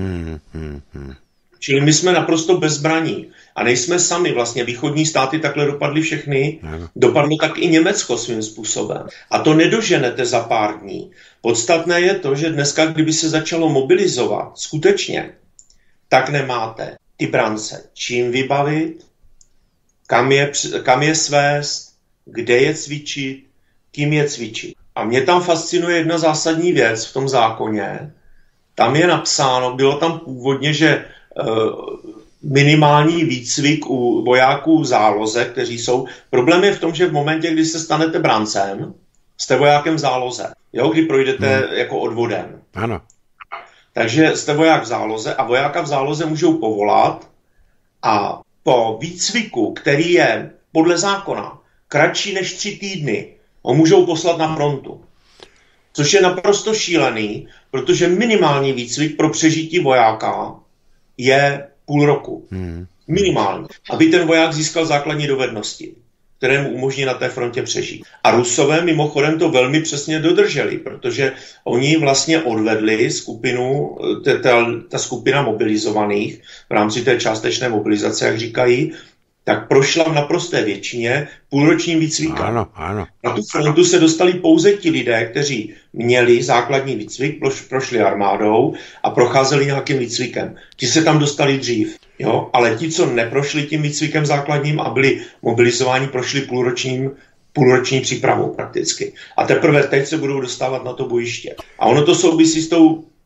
Čili my jsme naprosto bez zbraní. A nejsme sami, vlastně východní státy takhle dopadly všechny, dopadlo tak i Německo svým způsobem. A to nedoženete za pár dní. Podstatné je to, že dneska, kdyby se začalo mobilizovat skutečně, tak nemáte ty brance čím vybavit, kam je svést, kde je cvičit, kým je cvičit. A mě tam fascinuje jedna zásadní věc v tom zákoně. Tam je napsáno, bylo tam původně, že minimální výcvik u vojáků v záloze, kteří jsou. Problém je v tom, že v momentě, kdy se stanete brancem, jste vojákem v záloze. Jo, kdy projdete jako odvodem. Ano. Takže jste voják v záloze a vojáka v záloze můžou povolat a po výcviku, který je podle zákona kratší než 3 týdny, ho můžou poslat na frontu. Což je naprosto šílený, protože minimální výcvik pro přežití vojáka je půl roku. Minimální. Aby ten voják získal základní dovednosti, které mu umožní na té frontě přežít. A Rusové mimochodem to velmi přesně dodrželi, protože oni vlastně odvedli skupinu, ta skupina mobilizovaných v rámci té částečné mobilizace, jak říkají, tak prošla v naprosté většině půlročním výcvikem. Ano. Na tu frontu se dostali pouze ti lidé, kteří měli základní výcvik, prošli armádou a procházeli nějakým výcvikem. Ti se tam dostali dřív, jo? Ale ti, co neprošli tím výcvikem základním a byli mobilizováni, prošli půlroční přípravou prakticky. A teprve teď se budou dostávat na to bojiště. A ono to souvisí s tou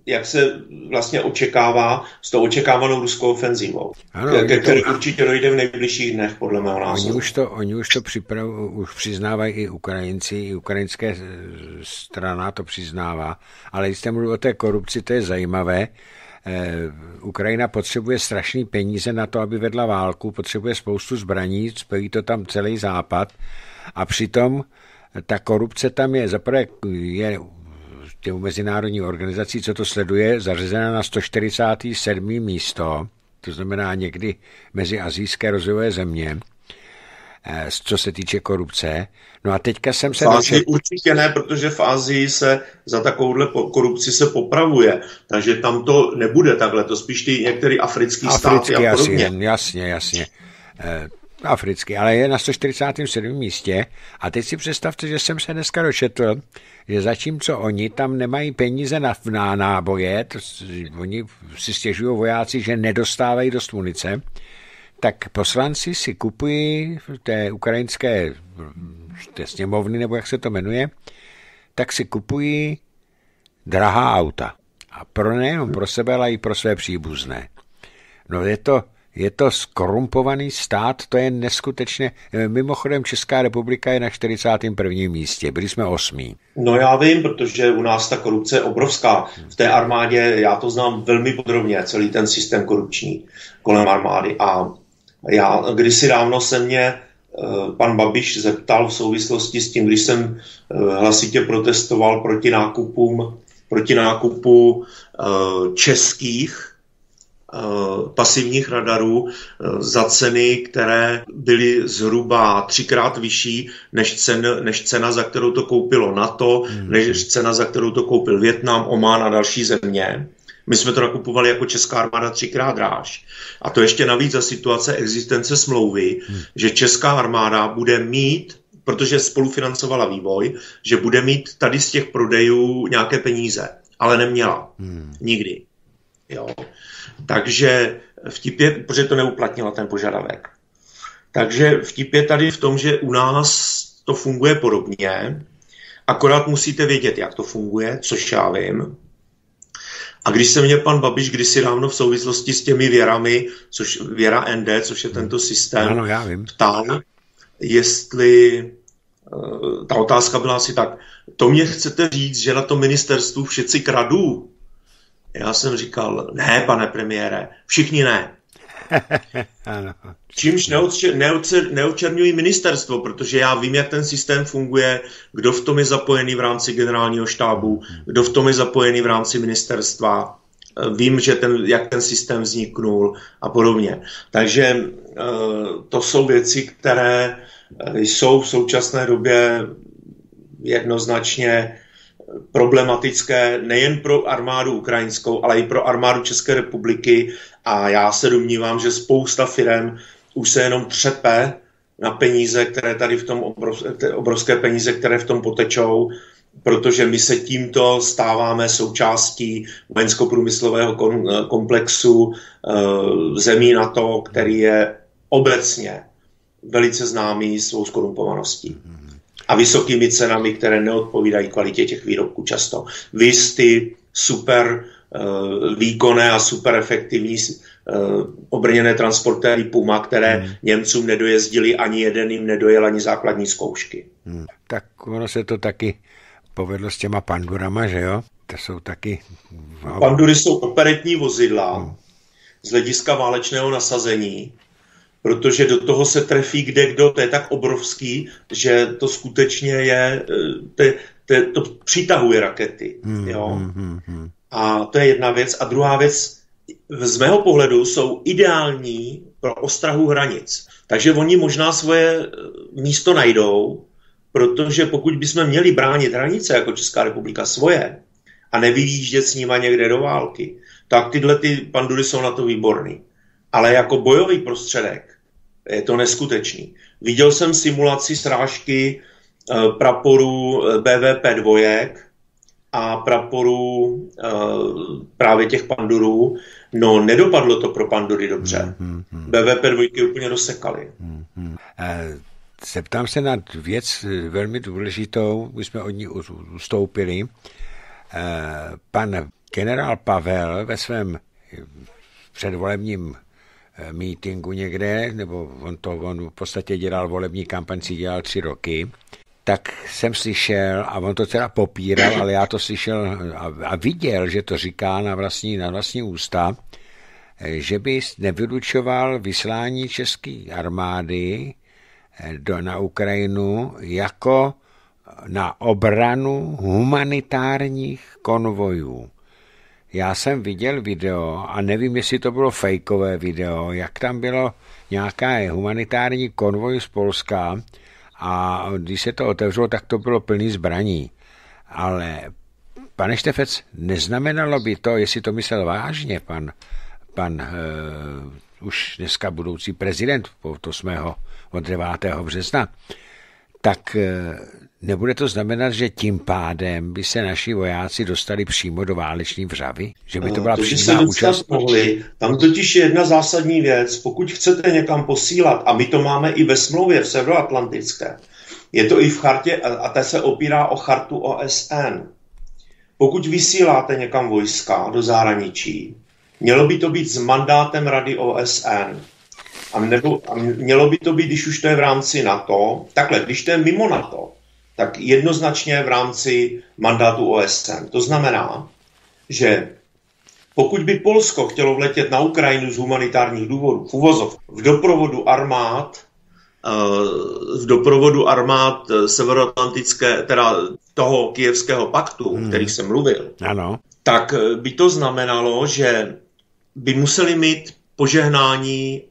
jak se vlastně očekává s tou očekávanou ruskou ofenzivou, který určitě dojde v nejbližších dnech, podle mého názoru. Oni už to už přiznávají i Ukrajinci, i ukrajinská strana to přiznává, ale když jste mluvil o té korupci, to je zajímavé. Ukrajina potřebuje strašný peníze na to, aby vedla válku, potřebuje spoustu zbraní, spojí to tam celý západ a přitom ta korupce tam je, zaprvé je těm mezinárodní organizací, co to sleduje, zařazena na 147. místo, to znamená někdy mezi asijské rozvojové země, co se týče korupce. No a teďka jsem se... V Ázii určitě ne, protože v Ázii se za takovouhle korupci se popravuje, takže tam to nebude takhle, to spíš ty některé africké státy a podobně. Jasně. Africký, ale je na 147. místě a teď si představte, že jsem se dneska dočetl, že zatímco oni tam nemají peníze na náboje, oni si stěžují vojáci, že nedostávají dost munice, tak poslanci si kupují té ukrajinské té sněmovny, nebo jak se to jmenuje, tak si kupují drahá auta. A nejenom pro sebe, ale i pro své příbuzné. No je to skorumpovaný stát, to je neskutečně. Mimochodem Česká republika je na 41. místě, byli jsme 8. No já vím, protože u nás ta korupce je obrovská. V té armádě, já to znám velmi podrobně, celý ten systém korupční kolem armády. A já kdysi dávno se mě pan Babiš zeptal v souvislosti s tím, když jsem hlasitě protestoval proti nákupu českých pasivních radarů za ceny, které byly zhruba 3x vyšší než cena, za kterou to koupilo NATO, než cena, za kterou to koupil Vietnam, Omán a další země. My jsme to nakupovali jako česká armáda 3x dráž. A to ještě navíc za situace existence smlouvy, že česká armáda bude mít, protože spolufinancovala vývoj, že bude mít tady z těch prodejů nějaké peníze. Ale neměla. Nikdy. Jo. Takže vtip je, protože to neuplatnila ten požadavek. Takže vtip je tady v tom, že u nás to funguje podobně, akorát musíte vědět, jak to funguje, což já vím. A když se mě pan Babiš kdysi dávno v souvislosti s těmi věrami, věra ND, což je tento systém, ano, já vím, ptal, jestli ta otázka byla asi tak, to mě chcete říct, že na tom ministerstvu všetci kradou? Já jsem říkal, ne, pane premiére, všichni ne. Čímž neočerňují ministerstvo, protože já vím, jak ten systém funguje, kdo v tom je zapojený v rámci generálního štábu, kdo v tom je zapojený v rámci ministerstva, vím, že jak ten systém vzniknul a podobně. Takže to jsou věci, které jsou v současné době jednoznačně problematické nejen pro armádu ukrajinskou, ale i pro armádu České republiky a já se domnívám, že spousta firem už se jenom třepe na peníze, které tady v tom obrovské peníze, které v tom potečou, protože my se tímto stáváme součástí vojensko-průmyslového komplexu zemí NATO, který je obecně velice známý svou skorumpovaností a vysokými cenami, které neodpovídají kvalitě těch výrobků často. Vys ty super výkonné a super efektivní obrněné transportéry Puma, které Němcům nedojezdili, ani jeden jim nedojel ani základní zkoušky. Tak ono se to taky povedlo s těma Pandurama, že jo? To jsou taky... Pandury jsou operetní vozidla z hlediska válečného nasazení, protože do toho se trefí kdekdo, to je tak obrovský, že to skutečně je, to přitahuje rakety. Jo? A to je jedna věc. A druhá věc, z mého pohledu jsou ideální pro ostrahu hranic. Takže oni možná svoje místo najdou, protože pokud bychom měli bránit hranice jako Česká republika svoje a nevyjíždět s nima někde do války, tak tyhle ty pandury jsou na to výborný. Ale jako bojový prostředek je to neskutečný. Viděl jsem simulaci srážky praporů BVP-2 a praporů právě těch pandurů. No, nedopadlo to pro pandury dobře. BVP-2 úplně rozsekaly. Zeptám se na věc velmi důležitou, my jsme od ní ustoupili. Pan generál Pavel ve svém předvolebním mítinku někde, nebo on v podstatě dělal volební kampaň, si dělal 3 roky, tak jsem slyšel, a on to teda popíral, ale já to slyšel a viděl, že to říká na vlastní ústa, že by nevylučoval vyslání české armády na Ukrajinu jako na obranu humanitárních konvojů. Já jsem viděl video a nevím, jestli to bylo fejkové video, jak tam bylo nějaká humanitární konvoj z Polska a když se to otevřelo, tak to bylo plný zbraní. Ale pane Štefec, neznamenalo by to, jestli to myslel vážně pan už dneska budoucí prezident od 9. března, tak nebude to znamenat, že tím pádem by se naši vojáci dostali přímo do váleční vřavy? Že by to byla přímá účast? Tam totiž je jedna zásadní věc. Pokud chcete někam posílat, a my to máme i ve smlouvě v Severoatlantické, je to i v chartě, a ta se opírá o chartu OSN. Pokud vysíláte někam vojska do zahraničí, mělo by to být s mandátem Rady OSN. A mělo by to být, když už to je v rámci NATO, takhle, když to je mimo NATO, tak jednoznačně v rámci mandátu OSN. To znamená, že pokud by Polsko chtělo vletět na Ukrajinu z humanitárních důvodů, v doprovodu armád severoatlantické, teda toho Kyjevského paktu, o kterých jsem mluvil, ano, tak by to znamenalo, že by museli mít požehnání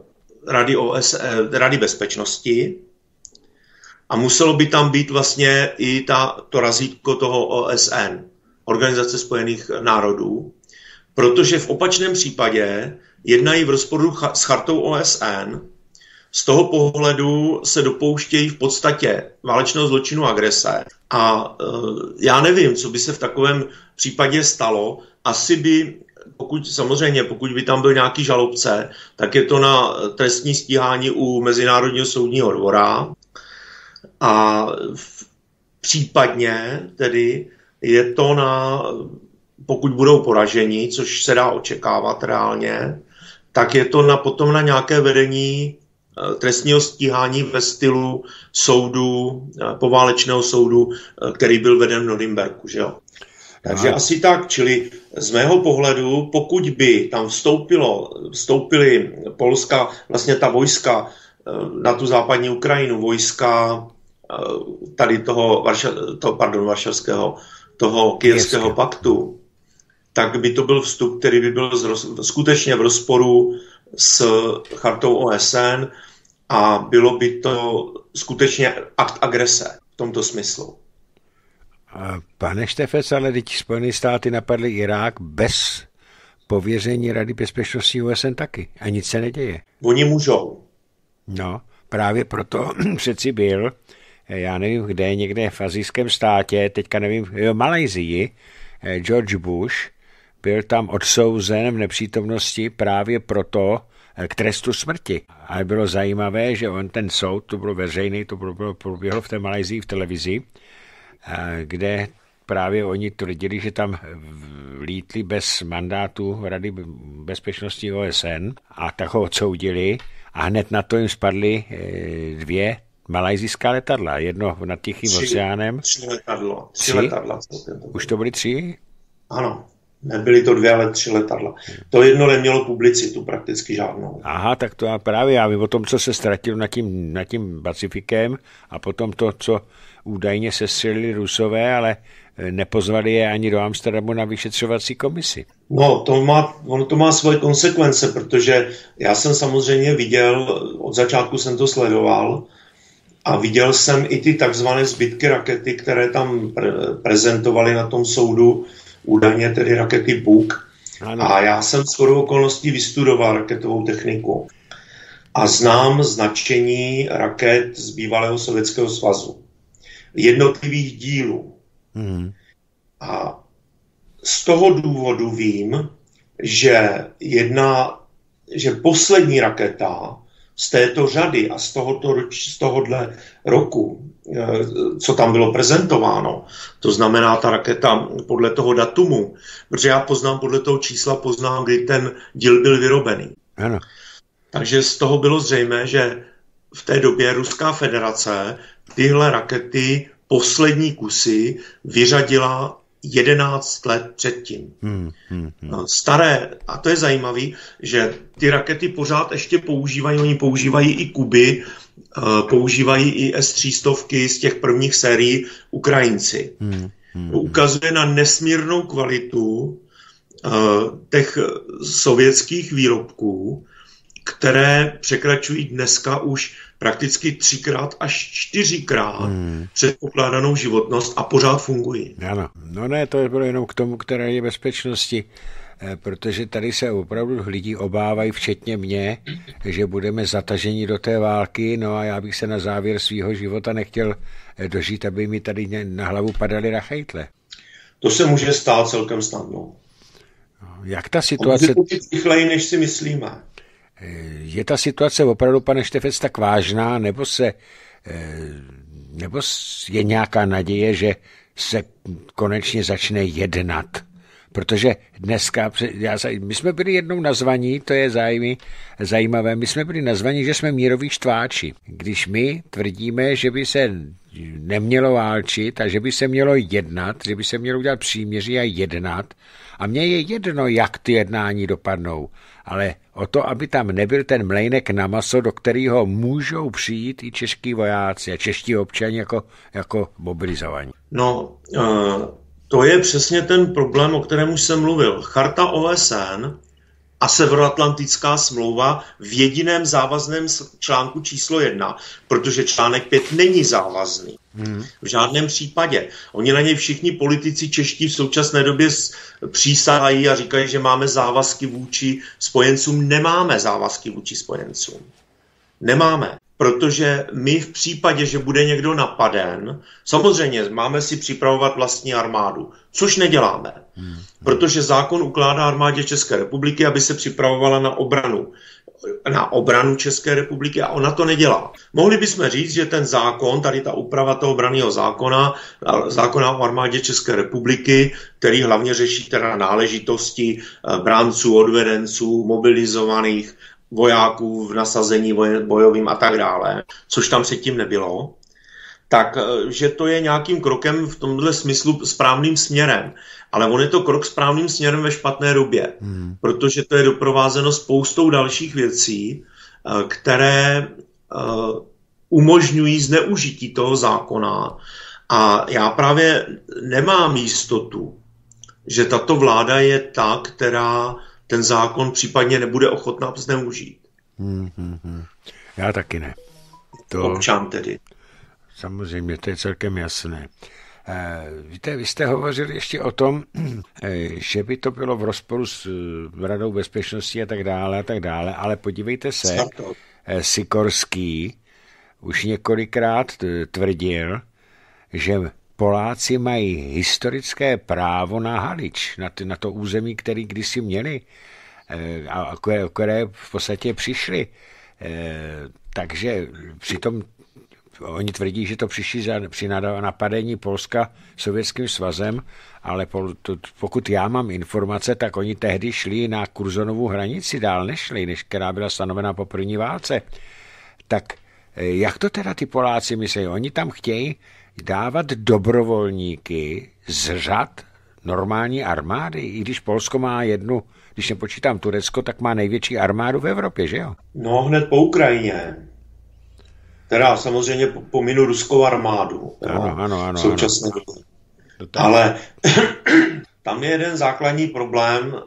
Rady bezpečnosti a muselo by tam být vlastně i to razítko toho OSN, Organizace spojených národů, protože v opačném případě jednají v rozporu s chartou OSN, z toho pohledu se dopouštějí v podstatě válečného zločinu agrese. A já nevím, co by se v takovém případě stalo. Asi by, pokud by tam byl nějaký žalobce, tak je to na trestní stíhání u Mezinárodního soudního dvora. A případně tedy je to pokud budou poraženi, což se dá očekávat reálně, tak je to potom na nějaké vedení trestního stíhání ve stylu poválečného soudu, který byl veden v Norimberku, že jo. Takže asi tak, čili z mého pohledu, pokud by tam vstoupily Polska, vlastně ta vojska na tu západní Ukrajinu, vojska tady toho Kyjevského paktu, tak by to byl vstup, který by byl skutečně v rozporu s chartou OSN a bylo by to skutečně akt agrese v tomto smyslu. Pane Štefec, ale teď Spojené státy napadly Irák bez pověření Rady bezpečnosti OSN taky a nic se neděje. Oni můžou. No, právě proto přeci byl, já nevím kde, někde v asijském státě, teďka nevím, Malajsii, George Bush byl tam odsouzen v nepřítomnosti právě proto k trestu smrti. Ale bylo zajímavé, že ten soud, to bylo veřejný, to proběhlo v té Malajsii v televizi, kde právě oni tvrdili, že tam vlítli bez mandátu Rady bezpečnosti OSN a tak ho odsoudili a hned na to jim spadly 2 malajsijská letadla. Jedno nad Tichým oceánem. 3 letadla. Už to byly 3? Ano. Nebyly to 2, ale 3 letadla. To jedno nemělo publicitu prakticky žádnou. Aha, tak to právě já vím o tom, co se ztratilo nad tím Pacifikem a potom to, co údajně sestřelili Rusové, ale nepozvali je ani do Amsterdamu na vyšetřovací komisi. No, ono to má svoje konsekvence, protože já jsem samozřejmě viděl, od začátku jsem to sledoval a viděl jsem i ty takzvané zbytky rakety, které tam prezentovali na tom soudu, údajně tedy rakety Buk. Ano. A já jsem shodou okolností vystudoval raketovou techniku a znám značení raket z bývalého Sovětského svazu. Jednotlivých dílů. A z toho důvodu vím, že poslední raketa z této řady a z tohohle roku, co tam bylo prezentováno, to znamená ta raketa podle toho datumu, protože já poznám podle toho čísla, kdy ten díl byl vyrobený. Ano. Takže z toho bylo zřejmé, že v té době Ruská federace tyhle rakety, poslední kusy, vyřadila 11 let předtím. Staré, a to je zajímavé, že ty rakety pořád ještě používají, oni používají i Kuby, používají i S-300 z těch prvních sérií Ukrajinci. To ukazuje na nesmírnou kvalitu těch sovětských výrobků, které překračují dneska už prakticky 3x až 4x předpokládanou životnost a pořád fungují. Ano, no ne, to bylo jenom k tomu, které je bezpečnosti, protože tady se opravdu lidi obávají, včetně mě, že budeme zataženi do té války, no a já bych se na závěr svýho života nechtěl dožít, aby mi tady na hlavu padaly rachejtle. To se může stát celkem snadno. Jak ta situace... Může rychleji, než si myslíme. Je ta situace opravdu, pane Štefec, tak vážná, nebo je nějaká naděje, že se konečně začne jednat? Protože dneska, my jsme byli jednou nazvaní, to je zajímavé, my jsme byli nazvaní, že jsme míroví štváči. Když my tvrdíme, že by se nemělo válčit a že by se mělo jednat, že by se mělo udělat příměří a jednat, a mně je jedno, jak ty jednání dopadnou, ale o to, aby tam nebyl ten mlejnek na maso, do kterého můžou přijít i čeští vojáci a čeští občani jako mobilizovaní. No, to je přesně ten problém, o kterém už jsem mluvil. Charta OSN a Severoatlantická smlouva v jediném závazném článku číslo 1, protože článek 5 není závazný. V žádném případě. Oni na něj všichni politici čeští v současné době přísahají a říkají, že máme závazky vůči spojencům. Nemáme závazky vůči spojencům. Nemáme. Protože my v případě, že bude někdo napaden, samozřejmě máme si připravovat vlastní armádu, což neděláme. Protože zákon ukládá armádě České republiky, aby se připravovala na obranu České republiky a ona to nedělá. Mohli bychom říct, že ten zákon, tady ta úprava toho branného zákona o armádě České republiky, který hlavně řeší teda náležitosti bránců, odvedenců, mobilizovaných vojáků v nasazení bojovým a tak dále, což tam předtím nebylo, tak že to je nějakým krokem v tomhle smyslu správným směrem. Ale on je to krok správným směrem ve špatné době, protože to je doprovázeno spoustou dalších věcí, které umožňují zneužití toho zákona. A já právě nemám jistotu, že tato vláda je ta, která ten zákon případně nebude ochotná zneužít. Já taky ne. Občan tedy. Samozřejmě, to je celkem jasné. Víte, vy jste hovořil ještě o tom, že by to bylo v rozporu s Radou bezpečnosti a tak dále, ale podívejte se, Sikorský už několikrát tvrdil, že Poláci mají historické právo na Halič, na to území, které kdysi měli a které v podstatě přišli. Takže přitom oni tvrdí, že to přišli při napadení Polska Sovětským svazem, ale pokud já mám informace, tak oni tehdy šli na Kurzonovu hranici, dál nešli, než která byla stanovena po první válce. Tak jak to teda ty Poláci myslí? Oni tam chtějí dávat dobrovolníky z řad normální armády, i když Polsko má jednu, když nepočítám Turecko, tak má největší armádu v Evropě, že jo? No hned po Ukrajině. Teda samozřejmě pominu ruskou armádu. Ano. Současně. Ale tam je jeden základní problém.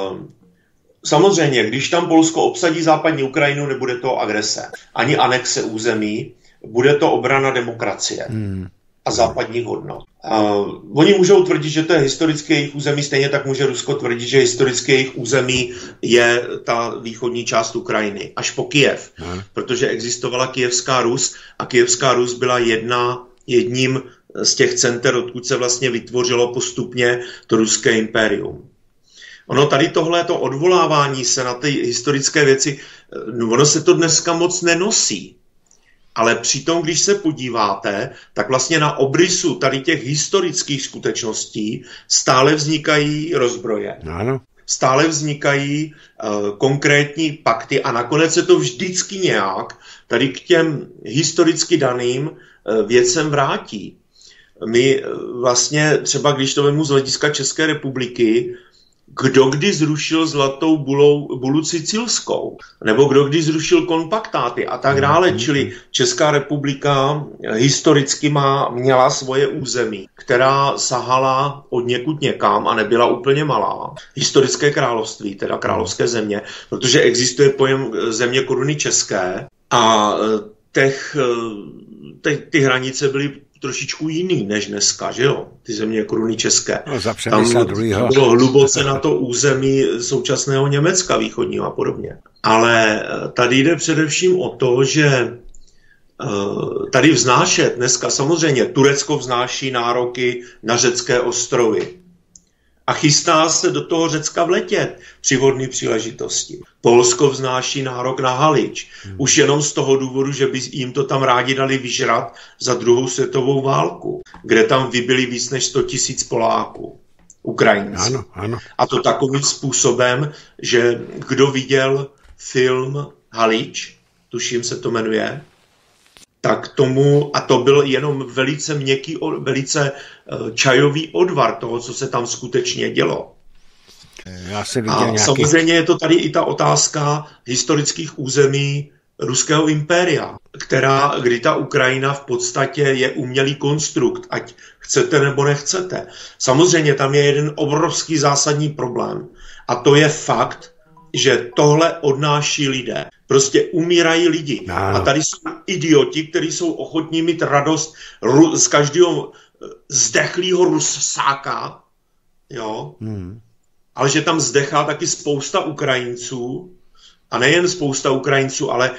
Samozřejmě, když tam Polsko obsadí západní Ukrajinu, nebude to agrese. Ani anexe území, bude to obrana demokracie a západních hodnot. Oni můžou tvrdit, že to je historické jejich území, stejně tak může Rusko tvrdit, že historické jejich území je ta východní část Ukrajiny, až po Kyjev. Protože existovala Kyjevská Rus a Kyjevská Rus byla jedním z těch center, odkud se vlastně vytvořilo postupně to ruské impérium. Ono tady tohleto odvolávání se na ty historické věci, ono se to dneska moc nenosí. Ale přitom, když se podíváte, tak vlastně na obrysu tady těch historických skutečností stále vznikají rozbroje. Ano. Stále vznikají konkrétní pakty a nakonec se to vždycky nějak tady k těm historicky daným věcem vrátí. My vlastně třeba, když to vemu z hlediska České republiky, kdo kdy zrušil zlatou bulu sicilskou, nebo kdo kdy zrušil kompaktáty a tak dále. Čili Česká republika historicky měla svoje území, která sahala od někud někam a nebyla úplně malá. Historické království, teda královské země, protože existuje pojem země koruny české a ty hranice byly trošičku jiný než dneska, že jo? Ty země koruny české. No, tam bylo hluboce na to území současného Německa východního a podobně. Ale tady jde především o to, že tady vznášet dneska, samozřejmě Turecko vznáší nároky na řecké ostrovy a chystá se do toho Řecka vletět při vhodné příležitosti. Polsko vznáší nárok na Halič. Už jenom z toho důvodu, že by jim to tam rádi dali vyžrat za druhou světovou válku, kde tam vybili víc než 100 000 Poláků, Ukrajinci. Ano, ano. A to takovým způsobem, že kdo viděl film Halič, tuším se to jmenuje, tak tomu, a to byl jenom velice měkký, velice čajový odvar toho, co se tam skutečně dělo. Já se viděl samozřejmě je to tady i ta otázka historických území Ruského impéria, kdy ta Ukrajina v podstatě je umělý konstrukt, ať chcete nebo nechcete. Samozřejmě tam je jeden obrovský zásadní problém a to je fakt, že tohle odnáší lidé. Prostě umírají lidi. No. A tady jsou idioti, kteří jsou ochotní mít radost z každého zdechlého Rusáka, jo? Ale že tam zdechá taky spousta Ukrajinců, a nejen spousta Ukrajinců, ale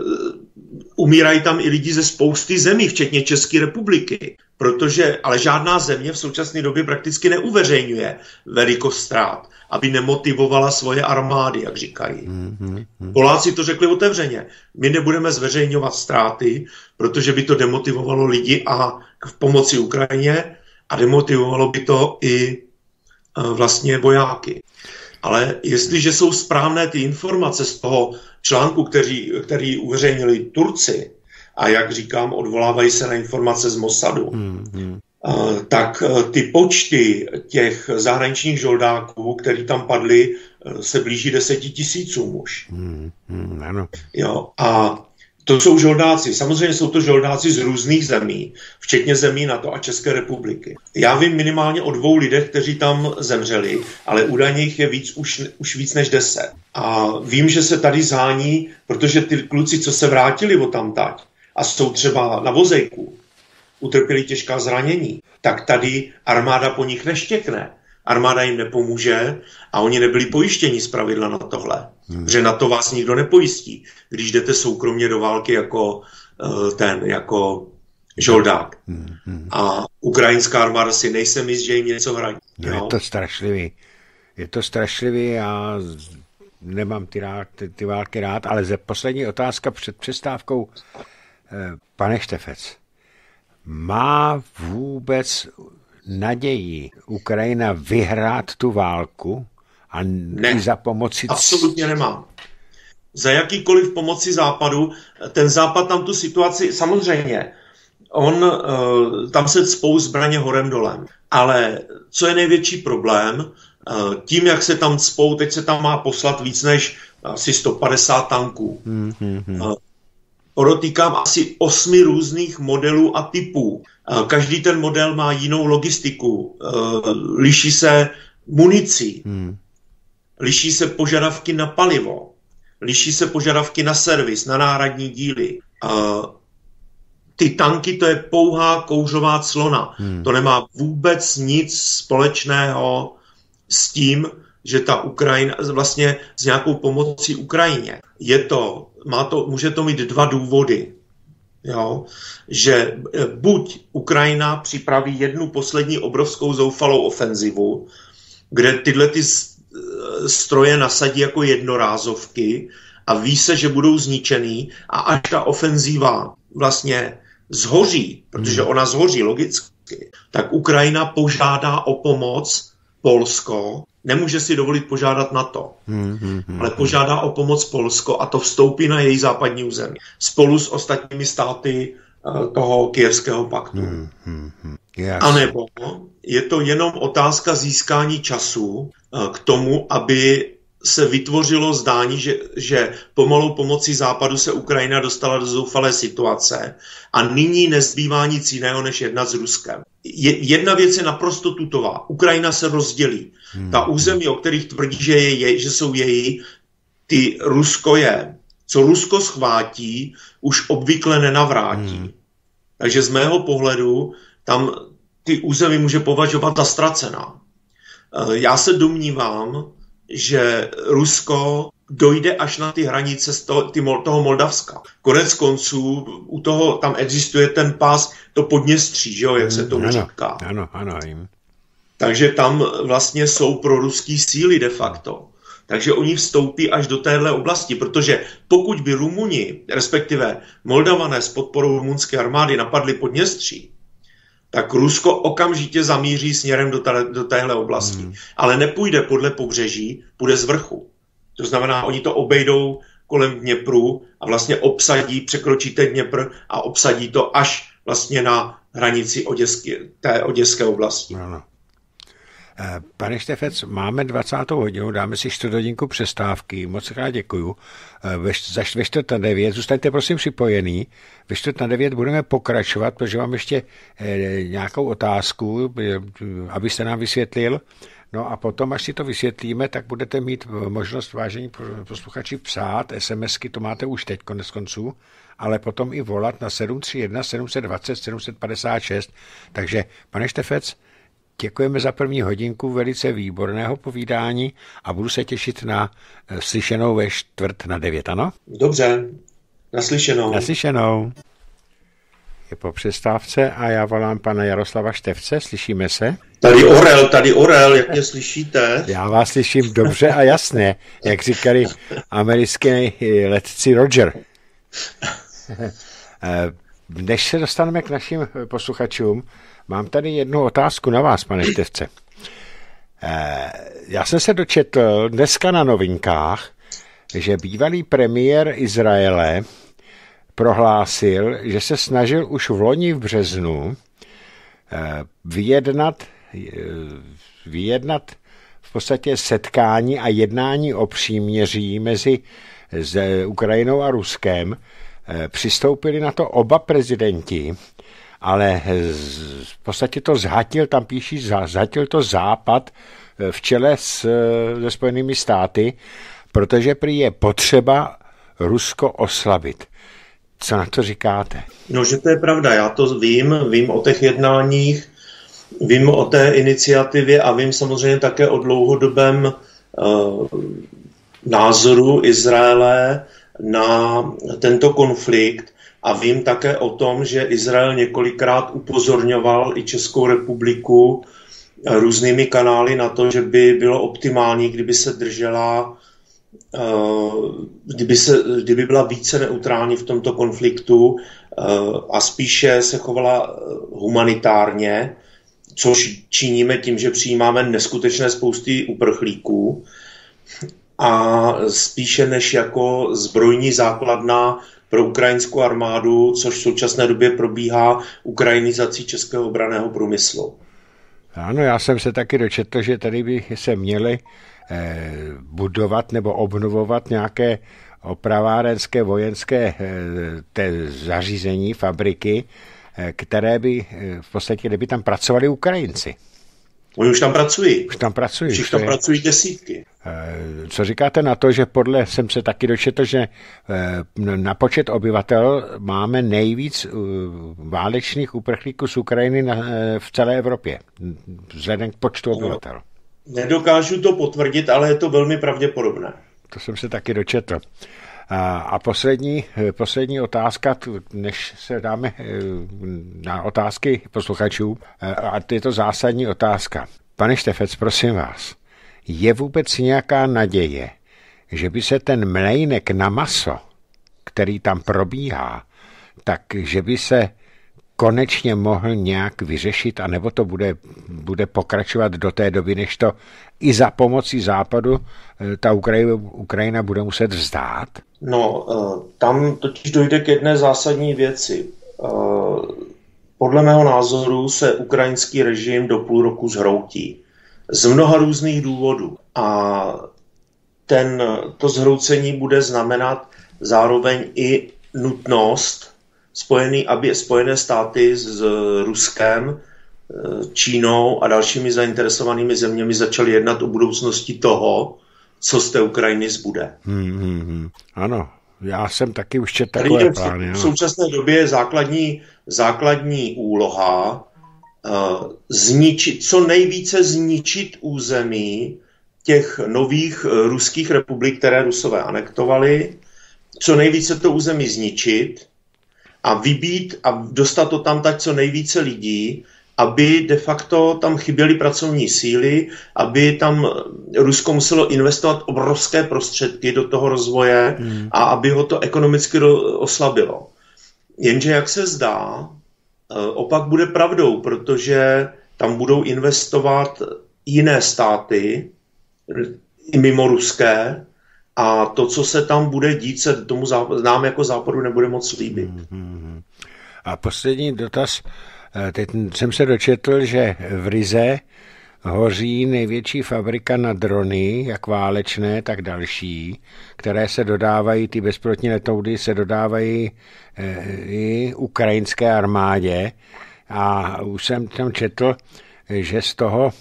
umírají tam i lidi ze spousty zemí, včetně České republiky. Ale žádná země v současné době prakticky neuveřejňuje velikost ztrát, aby nemotivovala svoje armády, jak říkají. Poláci to řekli otevřeně. My nebudeme zveřejňovat ztráty, protože by to demotivovalo lidi a v pomoci Ukrajině a demotivovalo by to i vlastně vojáky. Ale jestliže jsou správné ty informace z toho článku, který uveřejnili Turci, a jak říkám, odvolávají se na informace z Mossadu, tak ty počty těch zahraničních žoldáků, který tam padli, se blíží 10 000 už. Ano. Jo, a to jsou žoldáci. Samozřejmě jsou to žoldáci z různých zemí, včetně zemí NATO a České republiky. Já vím minimálně o 2 lidech, kteří tam zemřeli, ale údajně jich je už víc než 10. A vím, že se tady zhání, protože ty kluci, co se vrátili odtamtať a jsou třeba na vozejku, utrpěli těžká zranění, tak tady armáda po nich neštěkne. Armáda jim nepomůže a oni nebyli pojištěni zpravidla na tohle. Že na to vás nikdo nepojistí, když jdete soukromně do války jako žoldák. A ukrajinská armáda si nejsem jist, že jim něco hradí. No, je to strašlivý. Je to strašlivý a nemám ty války rád, ale poslední otázka před přestávkou. Pane Štefec, má vůbec naději Ukrajina vyhrát tu válku a ne, za pomoci... absolutně nemá. Za jakýkoliv pomoci Západu, ten Západ tam tu situaci, samozřejmě, tam se cpou zbraně horem dolem, ale co je největší problém, tím, jak se tam cpou, teď se tam má poslat víc než asi 150 tanků. Podotýkám asi 8 různých modelů a typů. Každý ten model má jinou logistiku. Liší se municí. Liší se požadavky na palivo. Liší se požadavky na servis, na náhradní díly. Ty tanky, to je pouhá kouřová clona. To nemá vůbec nic společného s tím, že ta Ukrajina vlastně s nějakou pomocí Ukrajině. Může to mít 2 důvody. Jo? Že buď Ukrajina připraví jednu poslední obrovskou zoufalou ofenzivu, kde tyhle ty stroje nasadí jako jednorázovky a ví se, že budou zničený a až ta ofenzíva vlastně zhoří, protože ona zhoří logicky, tak Ukrajina požádá o pomoc Polsko, nemůže si dovolit požádat NATO, ale požádá o pomoc Polsko a to vstoupí na její západní území spolu s ostatními státy toho Kyjevského paktu. A nebo je to jenom otázka získání času k tomu, aby se vytvořilo zdání, že pomalou pomocí Západu se Ukrajina dostala do zoufalé situace a nyní nezbývá nic jiného, než jednat s Ruskem. Jedna věc je naprosto tutová. Ukrajina se rozdělí. Ta území, o kterých tvrdí, že jsou její, ty Rusko je. Co Rusko schvátí, už obvykle nenavrátí. Takže z mého pohledu tam ty území může považovat za ztracená. Já se domnívám, že Rusko dojde až na ty hranice toho Moldavska. Konec konců, u toho tam existuje ten pás, to Podněstří, že jo, jak se tomu říká. Ano. Takže tam vlastně jsou proruský síly de facto. Takže oni vstoupí až do téhle oblasti, protože pokud by Rumuni, respektive Moldavané s podporou rumunské armády napadli Podněstří, tak Rusko okamžitě zamíří směrem do téhle oblasti. Ale nepůjde podle pobřeží, půjde z vrchu. To znamená, oni to obejdou kolem Dněpru a vlastně překročí ten Dněpr a obsadí to až vlastně na hranici té oděské oblasti. Ano. Pane Štefec, máme 20. hodinu, dáme si 4 hodinku přestávky, moc krát děkuju. Ve 8:45, zůstaňte prosím připojený, ve 8:45 budeme pokračovat, protože mám ještě nějakou otázku, abyste nám vysvětlil. No a potom, až si to vysvětlíme, tak budete mít možnost, vážení posluchači, psát SMSky, to máte už teď konec konců, ale potom i volat na 731 720 756. Takže, pane Štefec, děkujeme za první hodinku velice výborného povídání a budu se těšit na slyšenou ve 8:45, ano? Dobře, naslyšenou. Naslyšenou. Je po přestávce a já volám pana Jaroslava Štefce, slyšíme se? Tady Orel, jak mě slyšíte? Já vás slyším dobře a jasně, jak říkali americké letci Roger. Než se dostaneme k našim posluchačům, mám tady jednu otázku na vás, pane Štefce. Já jsem se dočetl dneska na novinkách, že bývalý premiér Izraele prohlásil, že se snažil už v loni v březnu vyjednat v podstatě setkání a jednání o příměří mezi Ukrajinou a Ruskem. Přistoupili na to oba prezidenti, ale v podstatě to zhatil, tam píší, zhatil to Západ v čele se Spojenými státy, protože prý je potřeba Rusko oslabit. Co na to říkáte? No, že to je pravda, já to vím o těch jednáních, vím o té iniciativě a vím samozřejmě také o dlouhodobém názoru Izraele na tento konflikt a vím také o tom, že Izrael několikrát upozorňoval i Českou republiku různými kanály na to, že by bylo optimální, kdyby se držela, kdyby byla více neutrální v tomto konfliktu a spíše se chovala humanitárně, což činíme tím, že přijímáme neskutečné spousty uprchlíků a spíše než jako zbrojní základna pro ukrajinskou armádu, což v současné době probíhá ukrajinizací českého obranného průmyslu. Ano, já jsem se taky dočetl, že tady by se měly budovat nebo obnovovat nějaké opravárenské vojenské zařízení, fabriky, které by v podstatě, kde by tam pracovali Ukrajinci. Oni už tam pracují. Už tam pracují desítky. Co říkáte na to, že jsem se taky dočetl, že na počet obyvatel máme nejvíc válečných uprchlíků z Ukrajiny v celé Evropě, vzhledem k počtu obyvatel? Nedokážu to potvrdit, ale je to velmi pravděpodobné. To jsem se taky dočetl. A poslední otázka, než se dáme na otázky posluchačů, a je to zásadní otázka. Pane Štefec, prosím vás, je vůbec nějaká naděje, že by se ten mlejnek na maso, který tam probíhá, tak že by se konečně mohl nějak vyřešit, anebo to bude pokračovat do té doby, než to i za pomocí Západu ta Ukrajina bude muset vzdát? No, tam totiž dojde k jedné zásadní věci. Podle mého názoru se ukrajinský režim do půl roku zhroutí. Z mnoha různých důvodů. A to zhroucení bude znamenat zároveň i nutnost aby Spojené státy s Ruskem, Čínou a dalšími zainteresovanými zeměmi začaly jednat o budoucnosti toho, co z té Ukrajiny zbude. Ano, já jsem taky už četl takové plány. V současné době je základní úloha co nejvíce zničit území těch nových ruských republik, které Rusové anektovali, co nejvíce to území zničit a vybít a dostat to tam tak co nejvíce lidí, aby de facto tam chyběly pracovní síly, aby tam Rusko muselo investovat obrovské prostředky do toho rozvoje a aby ho to ekonomicky oslabilo. Jenže, jak se zdá, opak bude pravdou, protože tam budou investovat jiné státy, i mimo ruské, a to, co se tam bude dít, se tomu nám jako Západu nebude moc líbit. A poslední dotaz. Teď jsem se dočetl, že v Rize hoří největší fabrika na drony, jak válečné, tak další, které se dodávají, ty bezpilotní letouny se dodávají i ukrajinské armádě. A už jsem tam četl, že z toho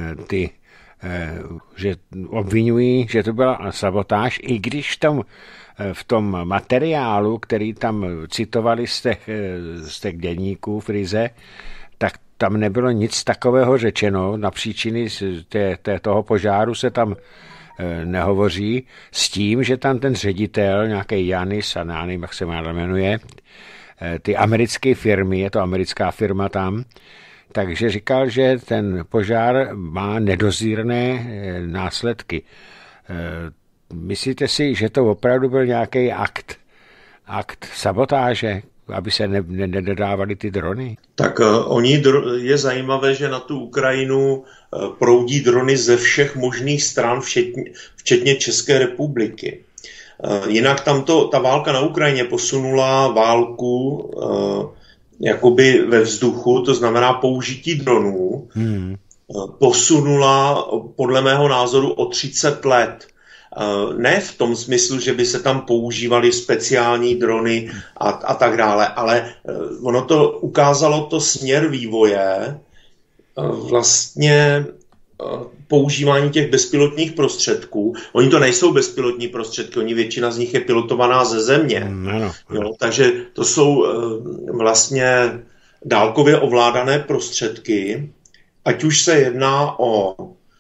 že obvinují, že to byla sabotáž, i když v tom materiálu, který tam citovali z těch děníků v Rize, tak tam nebylo nic takového řečeno. Na příčiny toho požáru se tam nehovoří, s tím, že tam ten ředitel, nějaký Janis, a nevím, jak se jmenuje, ty americké firmy, je to americká firma tam, takže říkal, že ten požár má nedozírné následky. Myslíte si, že to opravdu byl nějaký akt sabotáže, aby se nedodávali ty drony? Tak je zajímavé, že na tu Ukrajinu proudí drony ze všech možných stran, včetně České republiky. Jinak ta válka na Ukrajině posunula válku jakoby ve vzduchu, to znamená použití dronů, posunula podle mého názoru o 30 let. Ne v tom smyslu, že by se tam používaly speciální drony a tak dále, ale ono to ukázalo to směr vývoje vlastně používání těch bezpilotních prostředků. Oni to nejsou bezpilotní prostředky, většina z nich je pilotovaná ze země. Jo, takže to jsou vlastně dálkově ovládané prostředky, ať už se jedná o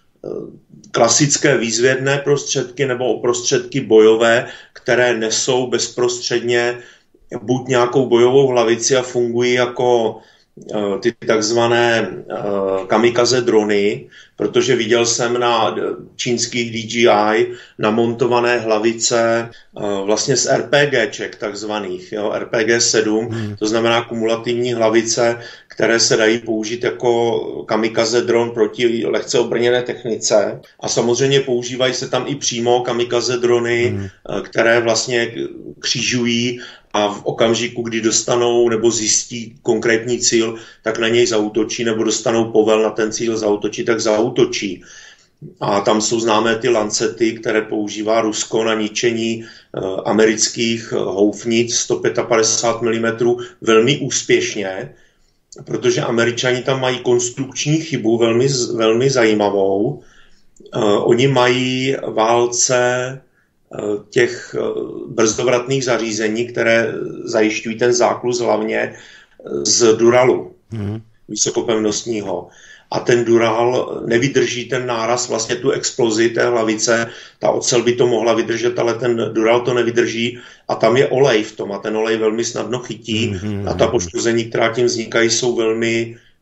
klasické výzvědné prostředky nebo o prostředky bojové, které nesou bezprostředně buď nějakou bojovou hlavici a fungují jako ty takzvané kamikaze drony, protože viděl jsem na čínských DJI namontované hlavice vlastně z RPGček takzvaných, RPG-7, to znamená kumulativní hlavice, které se dají použít jako kamikaze dron proti lehce obrněné technice. A samozřejmě používají se tam i přímo kamikaze drony, které vlastně křižují a v okamžiku, kdy dostanou nebo zjistí konkrétní cíl, tak na něj zaútočí, nebo dostanou povel na ten cíl zaútočí, tak zaútočí. A tam jsou známé ty lancety, které používá Rusko na ničení amerických houfnic 155 mm velmi úspěšně, protože Američani tam mají konstrukční chybu velmi zajímavou. Oni mají válce těch brzdovratných zařízení, které zajišťují ten zákluz hlavně z Duralu, vysokopevnostního. A ten Dural nevydrží ten náraz, vlastně tu explozi té hlavice, ta ocel by to mohla vydržet, ale ten Dural to nevydrží a tam je olej v tom a ten olej velmi snadno chytí a ta poškození, která tím vznikají, jsou velmi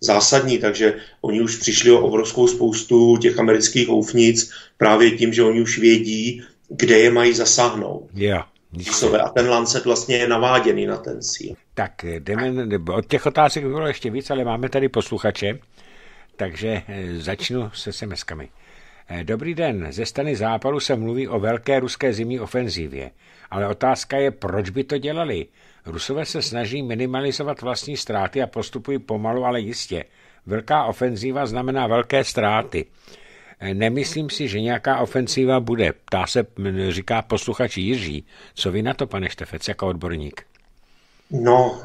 zásadní, takže oni už přišli o obrovskou spoustu těch amerických houfnic právě tím, že oni už vědí, kde je mají zasáhnout. Yeah. A ten Lancet vlastně je naváděný na ten cíl. Tak jdeme, od těch otázek bylo ještě víc, ale máme tady posluchače, takže začnu se SMS-kami. Dobrý den, ze strany západu se mluví o velké ruské zimní ofenzívě, ale otázka je, proč by to dělali. Rusové se snaží minimalizovat vlastní ztráty a postupují pomalu, ale jistě. Velká ofenzíva znamená velké ztráty. Nemyslím si, že nějaká ofenzíva bude. Ptá se, říká posluchač Jiří. Co vy na to, pane Štefec, jako odborník? No,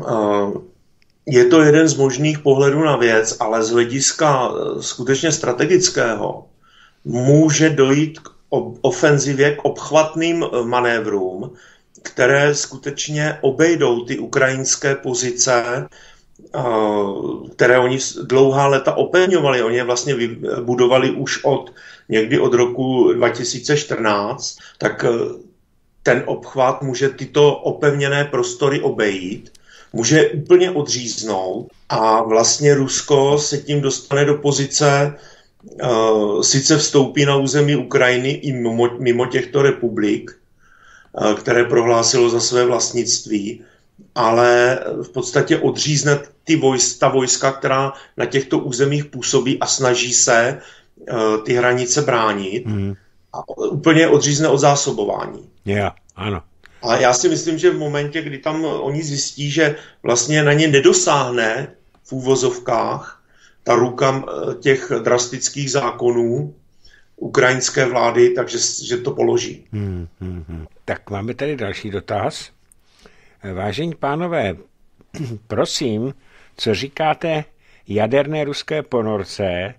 je to jeden z možných pohledů na věc, ale z hlediska skutečně strategického může dojít k ofenzivě, k obchvatným manévrům, které skutečně obejdou ty ukrajinské pozice, které oni dlouhá léta opevňovali. Oni je vlastně vybudovali už někdy od roku 2014, tak ten obchvat může tyto opevněné prostory obejít, může úplně odříznout a vlastně Rusko se tím dostane do pozice, sice vstoupí na území Ukrajiny i mimo těchto republik, které prohlásilo za své vlastnictví, ale v podstatě odřízne ta vojska, která na těchto územích působí a snaží se ty hranice bránit a úplně odřízne od zásobování. Yeah, ano. A já si myslím, že v momentě, kdy tam oni zjistí, že vlastně na ně nedosáhne v úvozovkách ta ruka těch drastických zákonů ukrajinské vlády, takže že to položí. Tak máme tady další dotaz. Vážení pánové, prosím, co říkáte jaderné ruské ponorce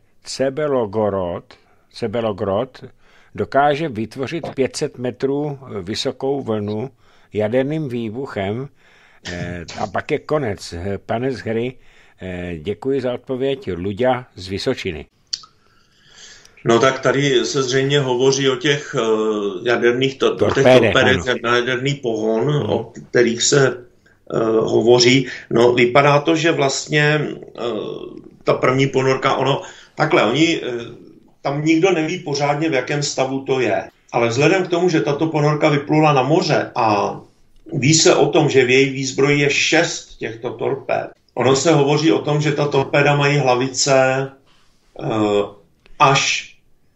Cebelogrod dokáže vytvořit 500 metrů vysokou vlnu jaderným výbuchem a pak je konec. Pane z hry, děkuji za odpověď. Luďa z Vysočiny. No tak tady se zřejmě hovoří o těch jaderných torpédech na jaderný pohon, o kterých se hovoří. No vypadá to, že vlastně ta první ponorka, oni tam nikdo neví pořádně, v jakém stavu to je. Ale vzhledem k tomu, že tato ponorka vyplula na moře a ví se o tom, že v její výzbroji je 6 těchto torpéd. Ono se hovoří o tom, že ta torpéda mají hlavice až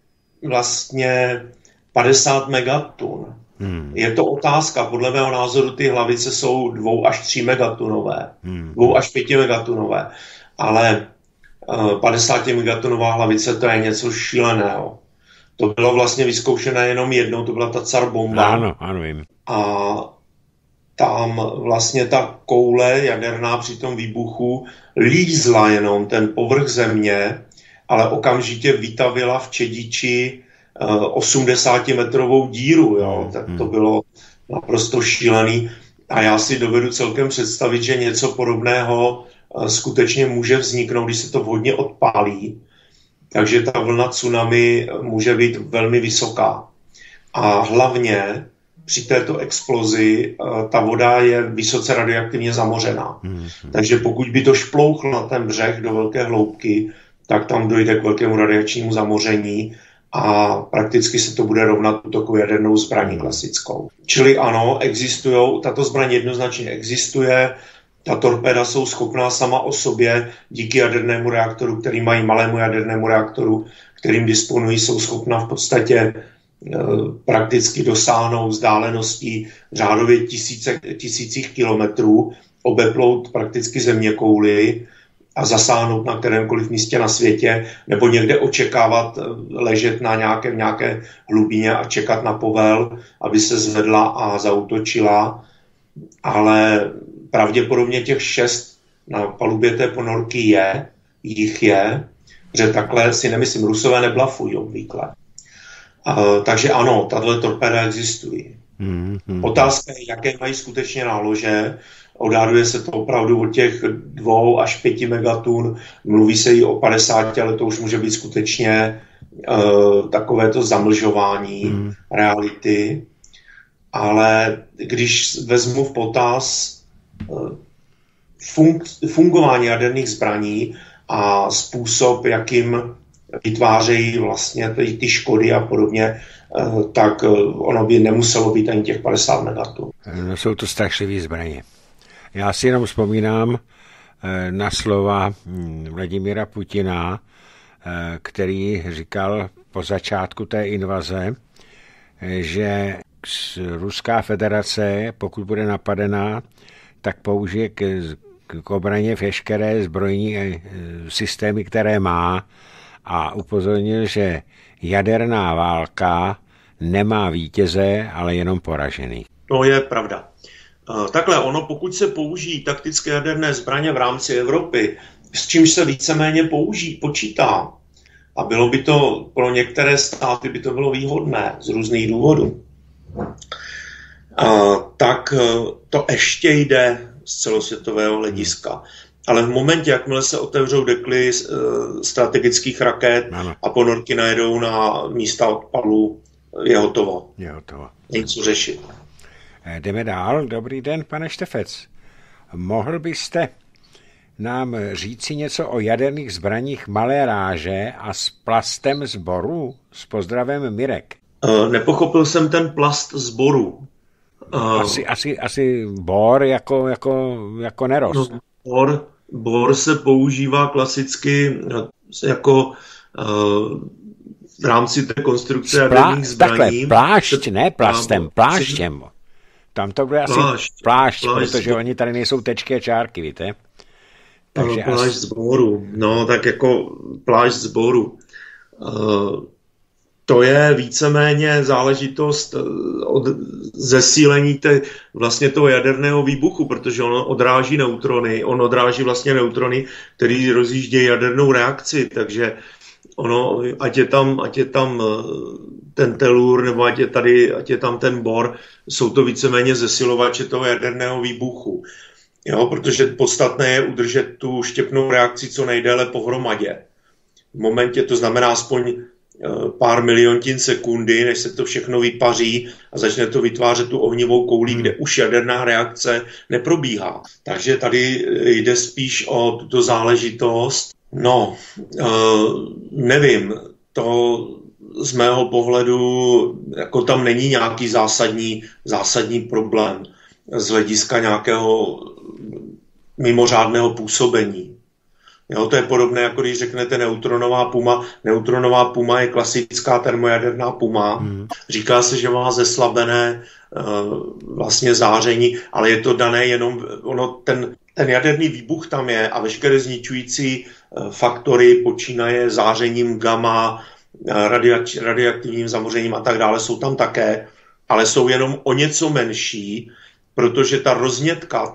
vlastně 50 megatun. Je to otázka, podle mého názoru ty hlavice jsou 2 až 3 megatunové, 2 až 5 megatunové, ale 50 megatonová hlavice, to je něco šíleného. To bylo vlastně vyzkoušené jenom jednou, to byla ta car bomba. Ano, vím. A tam vlastně ta koule jaderná při tom výbuchu lízla jenom ten povrch země, ale okamžitě vytavila v čediči 80-metrovou díru. Jo? Tak to bylo naprosto šílený. A já si dovedu celkem představit, že něco podobného skutečně může vzniknout, když se to hodně odpálí. Takže ta vlna tsunami může být velmi vysoká. A hlavně při této explozi ta voda je vysoce radioaktivně zamořená. Takže pokud by to šplouchlo na ten břeh do velké hloubky, tak tam dojde k velkému radiačnímu zamoření a prakticky se to bude rovnat útokovou jadernou zbraní klasickou. Čili ano, tato zbraň jednoznačně existuje, ta torpéda jsou schopná sama o sobě díky jadernému reaktoru, který mají malému jadernému reaktoru, kterým disponují, jsou schopná v podstatě prakticky dosáhnout vzdáleností řádově tisících kilometrů, obeplout prakticky zeměkouli a zasáhnout na kterémkoliv místě na světě, nebo někde očekávat, ležet na nějaké hlubině a čekat na povel, aby se zvedla a zaútočila. Ale pravděpodobně těch 6 na palubě té ponorky jich je, že takhle si nemyslím, Rusové neblafují obvykle. Takže ano, tato torpéda existují. Otázka je, jaké mají skutečně nálože. Odhaduje se to opravdu od těch 2 až 5 megatun, mluví se i o 50, ale to už může být skutečně takovéto zamlžování reality. Ale když vezmu v potaz fungování jaderných zbraní a způsob, jakým vytvářejí vlastně ty škody a podobně, tak ono by nemuselo být ani těch 50 megatun. No, jsou to strašlivé zbraně. Já si jenom vzpomínám na slova Vladimíra Putina, který říkal po začátku té invaze, že Ruská federace, pokud bude napadená, tak použije k obraně veškeré zbrojní systémy, které má, a upozornil, že jaderná válka nemá vítěze, ale jenom poražený. To je pravda. Takhle, pokud se použijí taktické jaderné zbraně v rámci Evropy, s čímž se víceméně počítá, a bylo by to pro některé státy by to bylo výhodné z různých důvodů, tak to ještě jde z celosvětového hlediska. Ale v momentě, jakmile se otevřou dekly strategických raket a ponorky najedou na místa odpadu, je hotovo. Není co řešit. Jdeme dál. Dobrý den, pane Štefec. Mohl byste nám říci něco o jaderných zbraních malé ráže a s plastem z boru? S pozdravem Mirek. Nepochopil jsem ten plast z boru. Asi bor jako nerost. No, bor se používá klasicky jako v rámci té konstrukce jaderných zbraní. Takhle, plášť, ne plastem, pláštěm. Tam to bude asi plášť, protože oni tady nejsou tečky a čárky, víte? Takže plášť z boru, no tak jako plášť z boru. To je víceméně záležitost od zesílení vlastně toho jaderného výbuchu, protože on odráží neutrony, vlastně neutrony, který rozjíždějí jadernou reakci, takže ono, ať je tam ten telur, nebo ať je tam ten bor, jsou to víceméně zesilovače toho jaderného výbuchu. Jo, protože podstatné je udržet tu štěpnou reakci co nejdéle pohromadě. V momentě, to znamená aspoň pár miliontin sekundy, než se to všechno vypaří a začne to vytvářet tu ohnivou kouli, kde už jaderná reakce neprobíhá. Takže tady jde spíš o tuto záležitost. No, nevím, to z mého pohledu jako tam není nějaký zásadní problém z hlediska nějakého mimořádného působení. Jo, to je podobné, jako když řeknete neutronová puma. Neutronová puma je klasická termojaderná puma. Říká se, že má zeslabené vlastně záření, ale je to dané jenom, ten jaderný výbuch tam je a veškeré zničující faktory počínaje zářením gamma, radioaktivním zamořením a tak dále jsou tam také, ale jsou jenom o něco menší, protože ta roznětka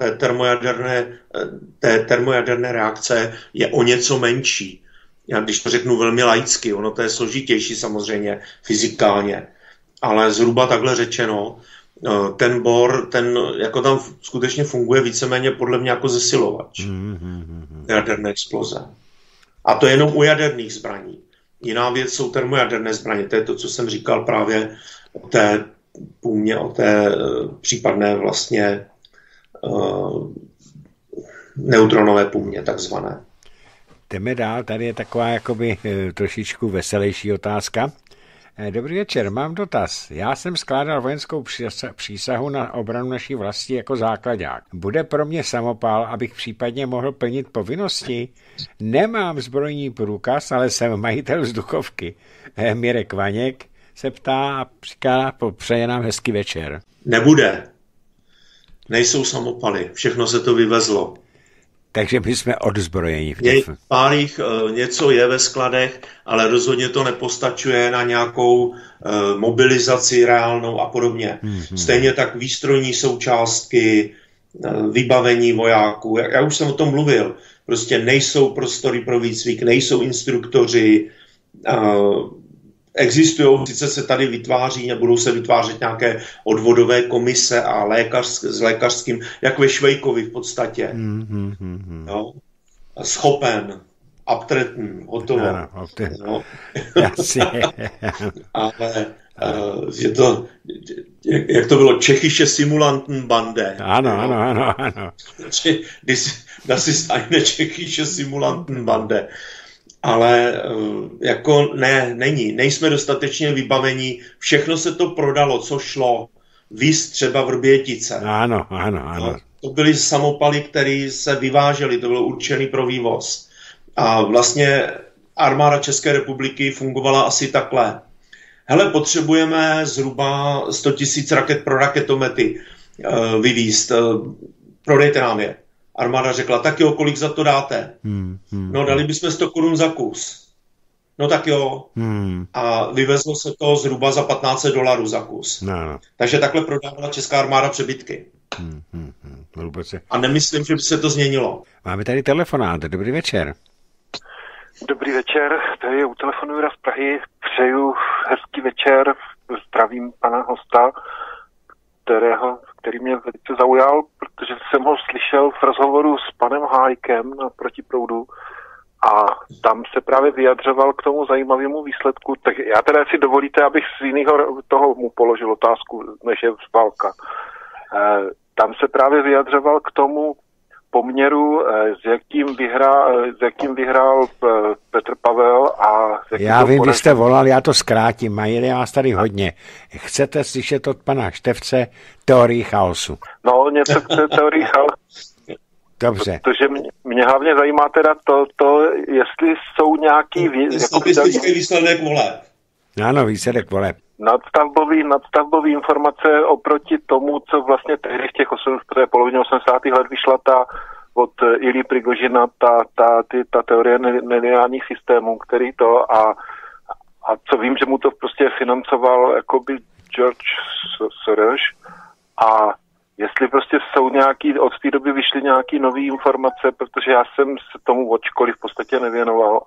té termojaderné reakce je o něco menší. Já když to řeknu velmi laicky, ono to je složitější samozřejmě fyzikálně, ale zhruba takhle řečeno, ten bor, jako tam skutečně funguje víceméně podle mě jako zesilovač jaderné exploze. A to je jenom u jaderných zbraní. Jiná věc jsou termojaderné zbraně. To je to, co jsem říkal právě o té půmě, o té případné vlastně neutronové půmě, takzvané. Jdeme dál, tady je taková jakoby trošičku veselější otázka. Dobrý večer, mám dotaz. Já jsem skládal vojenskou přísahu na obranu naší vlasti jako základák. Bude pro mě samopal, abych případně mohl plnit povinnosti? Nemám zbrojní průkaz, ale jsem majitel vzduchovky. Mirek Vaněk se ptá a přeje nám hezký večer. Nebude. Nejsou samopaly. Všechno se to vyvezlo. Takže my jsme odzbrojení. Něco je ve skladech, ale rozhodně to nepostačuje na nějakou mobilizaci reálnou a podobně. Stejně tak výstrojní součástky, vybavení vojáků. Já už jsem o tom mluvil. Prostě nejsou prostory pro výcvik, nejsou instruktoři, existují, sice se tady vytváří, budou se vytvářet nějaké odvodové komise a s lékařským, jak ve Švejkovi v podstatě. Jo? Schopen, abtretn, hotovo. No. Ale Jak to bylo? Čechische Simulantenbande. Ano. Das ist eine Čechische Simulantenbande. Ale jako nejsme dostatečně vybavení. Všechno se to prodalo, co šlo. Víz třeba Vrbětice. Ano. To byly samopaly, které se vyvážely, to bylo určený pro vývoz. A vlastně armáda České republiky fungovala asi takhle. Hele, potřebujeme zhruba 100 000 raket pro raketomety vyvízt. Prodejte nám je. Armáda řekla, tak jo, kolik za to dáte? No, dali bychom 100 korun za kus. No tak jo. A vyvezlo se to zhruba za $1500 za kus. No. Takže takhle prodávala česká armáda přebytky. A nemyslím, že by se to změnilo. Máme tady telefonát. Dobrý večer. Dobrý večer, tady u telefonu Jura z Prahy. Přeju hezký večer. Zdravím pana hosta, který mě velice zaujal, protože jsem ho slyšel v rozhovoru s panem Hájkem na Protiproudu a tam se právě vyjadřoval k tomu zajímavému výsledku. Tak já teda, si dovolíte, abych z jiného toho mu položil otázku, než je válka. Tam se právě vyjadřoval k tomu poměru, s jakým vyhrál Petr Pavel a... Já vím, vy jste volal, já to zkrátím, mají vás tady hodně. Chcete slyšet od pana Štefce teorii chaosu? No, něco k teorii chaosu. Dobře. Protože mě hlavně zajímá teda to jestli jsou nějaký... Statistický výsledek voleb. Ano, výsledek voleb. Nadstavbový informace oproti tomu, co vlastně tehdy v těch polovině 80. let vyšla ta od Ilji Prigožina ta teorie nelineárních systémů, který to a co vím, že mu to prostě financoval jakoby George Soros a jestli prostě jsou nějaký, od té doby vyšly nějaký nové informace, protože já jsem se tomu očkoliv v podstatě nevěnoval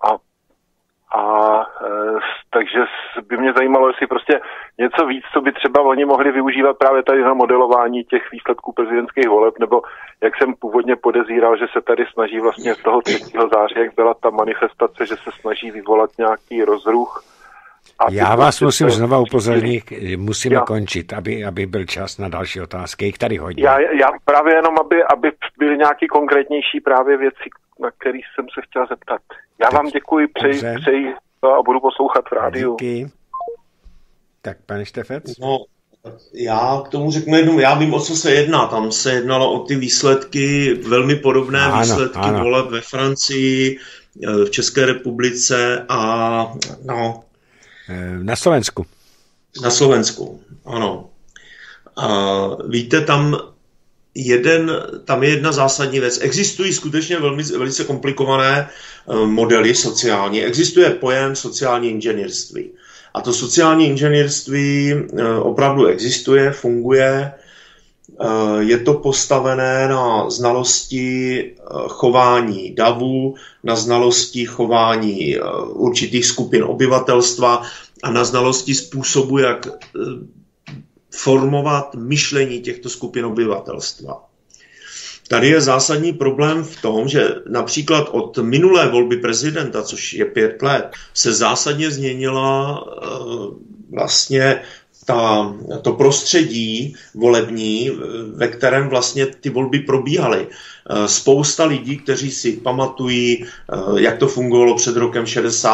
takže by mě zajímalo, jestli prostě něco víc, co by třeba oni mohli využívat právě tady na modelování těch výsledků prezidentských voleb, nebo jak jsem původně podezíral, že se tady snaží vlastně z toho 3. září, jak byla ta manifestace, že se snaží vyvolat nějaký rozruch. Já vás musím znova upozornit, musíme končit, aby byl čas na další otázky. Jich tady hodně. Já právě jenom, aby byly nějaké konkrétnější právě věci, na kterých jsem se chtěl zeptat. Já vám děkuji, přeji a budu poslouchat v rádiu. Díky. Tak, pane Štefec? No, já k tomu řeknu jednou, já vím, o co se jedná. Tam se jednalo o ty výsledky, velmi podobné výsledky voleb ve Francii, v České republice a na Slovensku. Na Slovensku, ano. A víte, tam je jedna zásadní věc. Existují skutečně velice komplikované modely sociální. Existuje pojem sociální inženýrství. A to sociální inženýrství opravdu existuje, funguje. Je to postavené na znalosti chování davů, na znalosti chování určitých skupin obyvatelstva a na znalosti způsobu, jak formovat myšlení těchto skupin obyvatelstva. Tady je zásadní problém v tom, že například od minulé volby prezidenta, což je 5 let, se zásadně změnila vlastně to prostředí volební, ve kterém vlastně ty volby probíhaly. Spousta lidí, kteří si pamatují, jak to fungovalo před rokem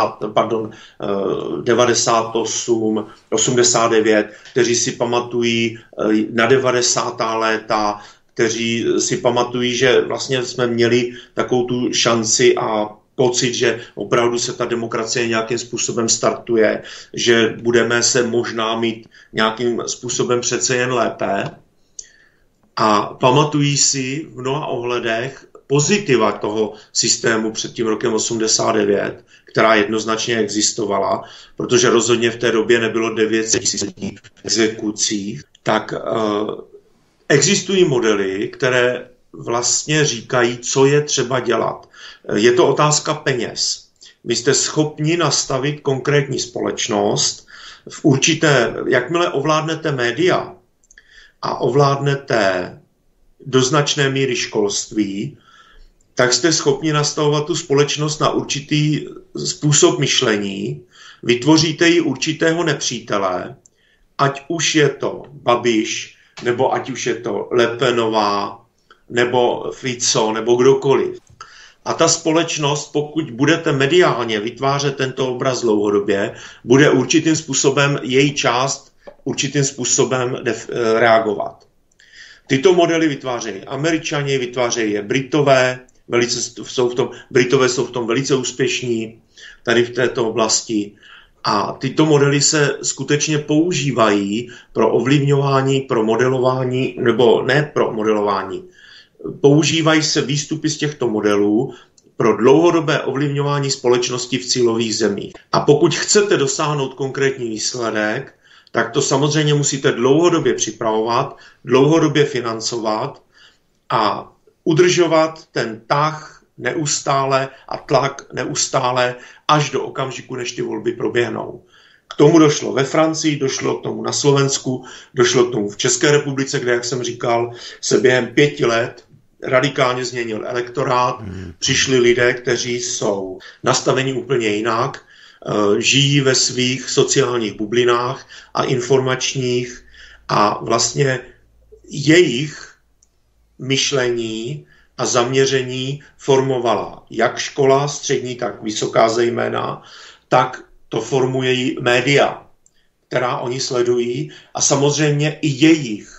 98, 89, kteří si pamatují na 90. léta, kteří si pamatují, že vlastně jsme měli takovou tu šanci a pocit, že opravdu se ta demokracie nějakým způsobem startuje, že budeme se možná mít nějakým způsobem přece jen lépe. A pamatují si v mnoha ohledech pozitiva toho systému před tím rokem 89, která jednoznačně existovala, protože rozhodně v té době nebylo 900 000 exekucí, tak existují modely, které vlastně říkají, co je třeba dělat. Je to otázka peněz. Vy jste schopni nastavit konkrétní společnost v určité, jakmile ovládnete média a ovládnete do značné míry školství, tak jste schopni nastavovat tu společnost na určitý způsob myšlení, vytvoříte ji určitého nepřítele ať už je to Babiš, nebo ať už je to Le Penová, nebo Fico, nebo kdokoliv. A ta společnost, pokud budete mediálně vytvářet tento obraz dlouhodobě, bude určitým způsobem její část určitým způsobem reagovat. Tyto modely vytvářejí Američani, vytvářejí je Britové, Britové jsou v tom velice úspěšní tady v této oblasti. A tyto modely se skutečně používají pro ovlivňování, pro modelování, nebo ne pro modelování. Používají se výstupy z těchto modelů pro dlouhodobé ovlivňování společnosti v cílových zemích. A pokud chcete dosáhnout konkrétní výsledek, tak to samozřejmě musíte dlouhodobě připravovat, dlouhodobě financovat a udržovat ten tah neustále a tlak neustále až do okamžiku, než ty volby proběhnou. K tomu došlo ve Francii, došlo k tomu na Slovensku, došlo k tomu v České republice, kde, jak jsem říkal, se během 5 let radikálně změnil elektorát. Přišli lidé, kteří jsou nastaveni úplně jinak, žijí ve svých sociálních bublinách a informačních a vlastně jejich myšlení a zaměření formovala jak škola, střední, tak vysoká zejména, tak to formuje i média, která oni sledují a samozřejmě i jejich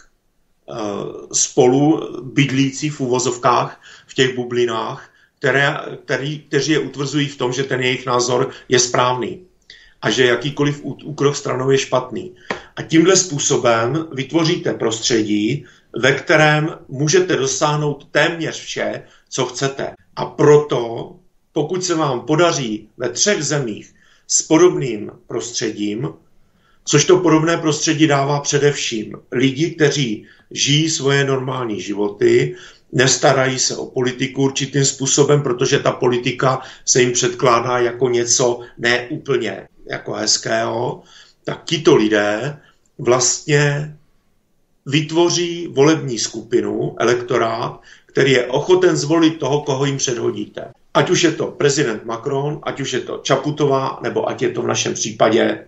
spolu bydlící v uvozovkách v těch bublinách, kteří je utvrzují v tom, že ten jejich názor je správný a že jakýkoliv úkrok stranou je špatný. A tímhle způsobem vytvoříte prostředí, ve kterém můžete dosáhnout téměř vše, co chcete. A proto, pokud se vám podaří ve 3 zemích s podobným prostředím, což to podobné prostředí dává především lidi, kteří žijí svoje normální životy, nestarají se o politiku určitým způsobem, protože ta politika se jim předkládá jako něco neúplně jako hezkého, tak tito lidé vlastně vytvoří volební skupinu, elektorát, který je ochoten zvolit toho, koho jim předhodíte. Ať už je to prezident Macron, ať už je to Čaputová, nebo ať je to v našem případě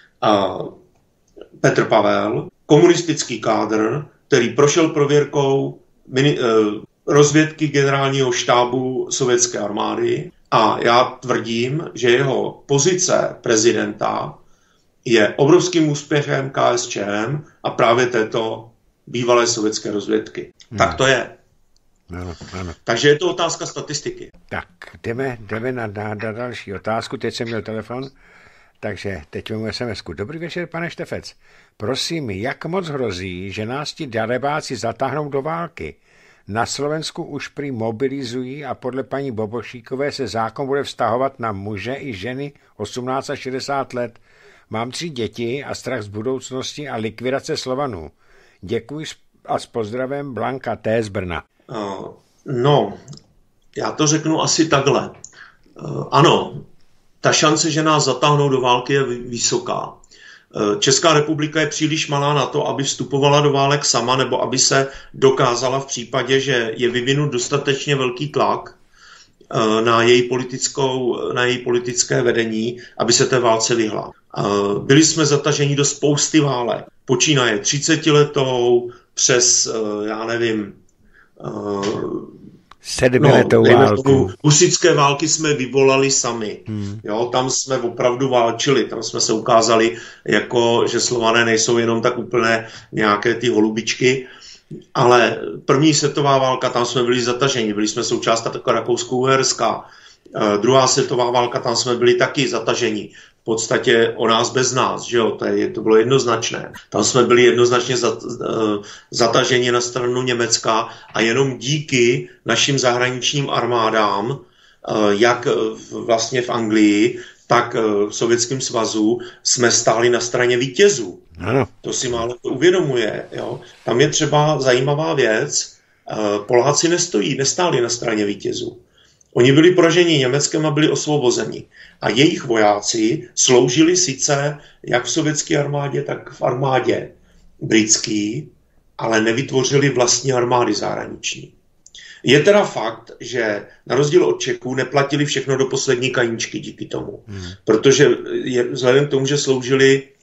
Petr Pavel, komunistický kádr, který prošel prověrkou rozvědky generálního štábu sovětské armády a já tvrdím, že jeho pozice prezidenta je obrovským úspěchem KSČM a právě této bývalé sovětské rozvědky. Tak to je. Ano. Takže je to otázka statistiky. Tak, jdeme na další otázku. Teď jsem měl telefon, takže teď mám SMS-ku. Dobrý večer, pane Štefec. Prosím, jak moc hrozí, že nás ti darebáci zatáhnou do války? Na Slovensku už prý mobilizují a podle paní Bobošíkové se zákon bude vztahovat na muže i ženy 18 a 60 let. Mám 3 děti a strach z budoucnosti a likvidace Slovanů. Děkuji a s pozdravem Blanka T. z Brna. No, já to řeknu asi takhle. Ano, ta šance, že nás zatáhnou do války, je vysoká. Česká republika je příliš malá na to, aby vstupovala do válek sama, nebo aby se dokázala v případě, že je vyvinut dostatečně velký tlak na její politické vedení, aby se té válce vyhla. Byli jsme zataženi do spousty válek. Počínaje 30letou přes, já nevím, 7letou válku. Husitské války jsme vyvolali sami. Jo, tam jsme opravdu válčili, tam jsme se ukázali, jako, že Slované nejsou jenom tak úplné nějaké ty holubičky, ale první světová válka, tam jsme byli zataženi, byli jsme součást Rakousko-Uherska. Druhá světová válka, tam jsme byli taky zataženi. V podstatě o nás bez nás, že jo, to bylo jednoznačné. Tam jsme byli jednoznačně zataženi na stranu Německa a jenom díky našim zahraničním armádám, jak vlastně v Anglii, tak v Sovětském svazu, jsme stáli na straně vítězů. Ano. To si málo uvědomuje. Jo. Tam je třeba zajímavá věc. Poláci nestáli na straně vítězů. Oni byli poraženi Německem a byli osvobozeni. A jejich vojáci sloužili sice jak v sovětské armádě, tak v armádě britský, ale nevytvořili vlastní armády zahraniční. Je teda fakt, že na rozdíl od Čechů neplatili všechno do poslední kaníčky díky tomu. Protože vzhledem k tomu, že sloužili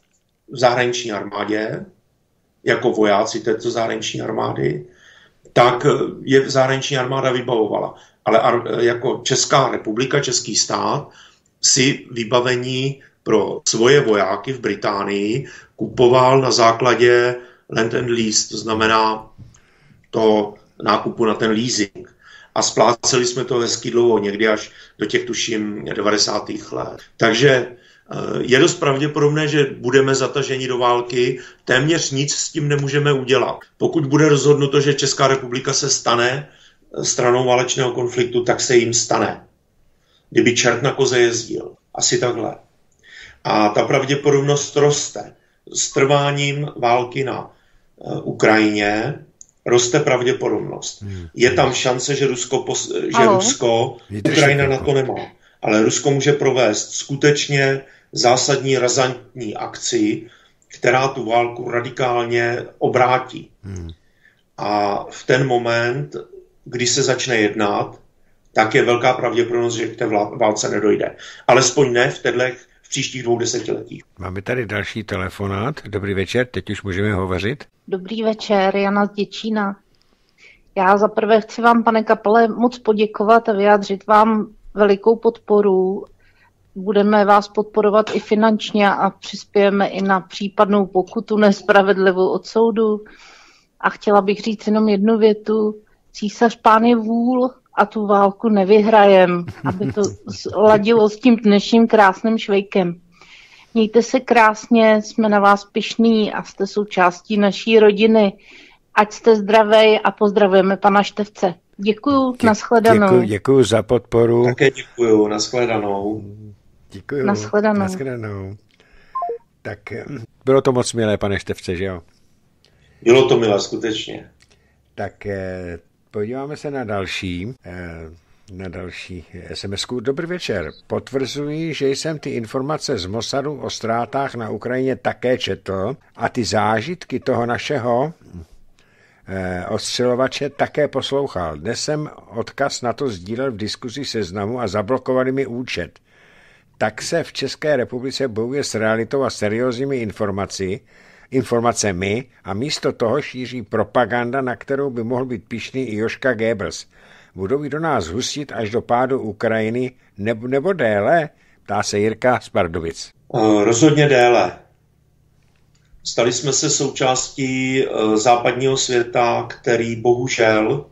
v zahraniční armádě, jako vojáci této zahraniční armády, tak je zahraniční armáda vybavovala. Ale jako Česká republika, český stát, si vybavení pro svoje vojáky v Británii kupoval na základě Land and Lease, to znamená to nákupu na ten leasing. A spláceli jsme to hezky dlouho, někdy až do těch, tuším, 90. let. Takže je dost pravděpodobné, že budeme zataženi do války, téměř nic s tím nemůžeme udělat. Pokud bude rozhodnuto, že Česká republika se stane stranou válečného konfliktu, tak se jim stane. Kdyby čert na koze jezdil. Asi takhle. A ta pravděpodobnost roste. S trváním války na Ukrajině roste pravděpodobnost. Je tam šance, že Rusko Ukrajina na to nemá. Ale Rusko může provést skutečně zásadní, razantní akci, která tu válku radikálně obrátí. A v ten moment, kdy se začne jednat, tak je velká pravděpodobnost, že k té válce nedojde. Alespoň ne v příštích 2 desetiletích. Máme tady další telefonát. Dobrý večer, teď už můžeme hovořit. Dobrý večer, Jana z Děčína. Já zaprvé chci vám, pane Kapele, moc poděkovat a vyjádřit vám velikou podporu. Budeme vás podporovat i finančně a přispějeme i na případnou pokutu nespravedlivou od soudu. A chtěla bych říct jenom jednu větu. Císař pán je vůl a tu válku nevyhrajem, aby to ladilo s tím dnešním krásným švejkem. Mějte se krásně, jsme na vás pyšní a jste součástí naší rodiny. Ať jste zdravej a pozdravujeme pana Števce. Děkuju, nashledanou. Děkuju za podporu. Také děkuju, nashledanou. Děkuju, nashledanou. Tak bylo to moc milé, pane Števce, že jo? Bylo to milé, skutečně. Tak podíváme se na další SMS-ku. Dobrý večer. Potvrzuji, že jsem ty informace z Mossadu o ztrátách na Ukrajině také četl a ty zážitky toho našeho odstřelovače také poslouchal. Dnes jsem odkaz na to sdílel v diskuzi Seznamu a zablokovali mi účet. Tak se v České republice bojuje s realitou a seriózními informacemi a místo toho šíří propaganda, na kterou by mohl být pyšný i Jožka Goebbels. Budou jí do nás hustit až do pádu Ukrajiny nebo déle? Ptá se Jirka z Pardubic. Rozhodně déle. Stali jsme se součástí západního světa, který bohužel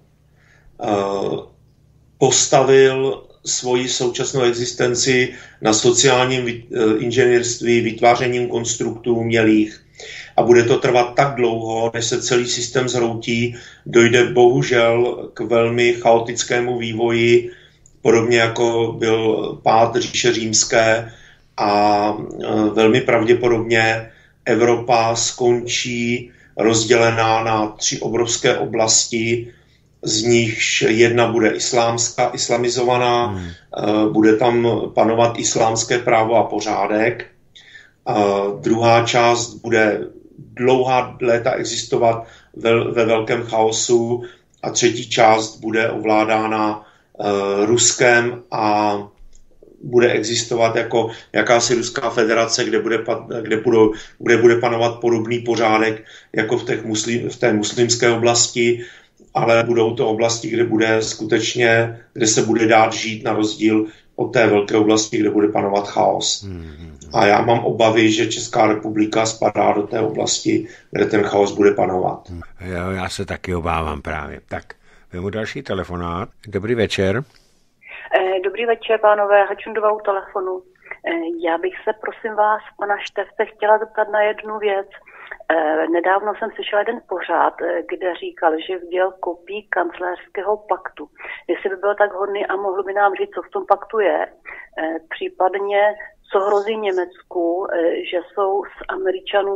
postavil svoji současnou existenci na sociálním inženýrství, vytvářením konstruktů umělých. A bude to trvat tak dlouho, než se celý systém zhroutí, dojde bohužel k velmi chaotickému vývoji, podobně jako byl pád říše římské a velmi pravděpodobně Evropa skončí rozdělená na 3 obrovské oblasti, z nichž jedna bude islamizovaná, bude tam panovat islámské právo a pořádek. Druhá část bude dlouhá léta existovat ve velkém chaosu a třetí část bude ovládána Ruskem a bude existovat jako jakási Ruská federace, kde bude panovat podobný pořádek jako v té muslimské oblasti, ale budou to oblasti, kde se bude dát žít na rozdíl od té velké oblasti, kde bude panovat chaos. A já mám obavy, že Česká republika spadá do té oblasti, kde ten chaos bude panovat. Jo, já se taky obávám právě. Tak, vemu další telefonát. Dobrý večer. Dobrý večer, pánové, Hačundová u telefonu. Já bych se, prosím vás, pana Števce chtěla zeptat na jednu věc. Nedávno jsem slyšela jeden pořad, kde říkal, že viděl kopii kancléřského paktu. Jestli by byl tak hodný a mohl by nám říct, co v tom paktu je, případně co hrozí Německu, že jsou z Američanů,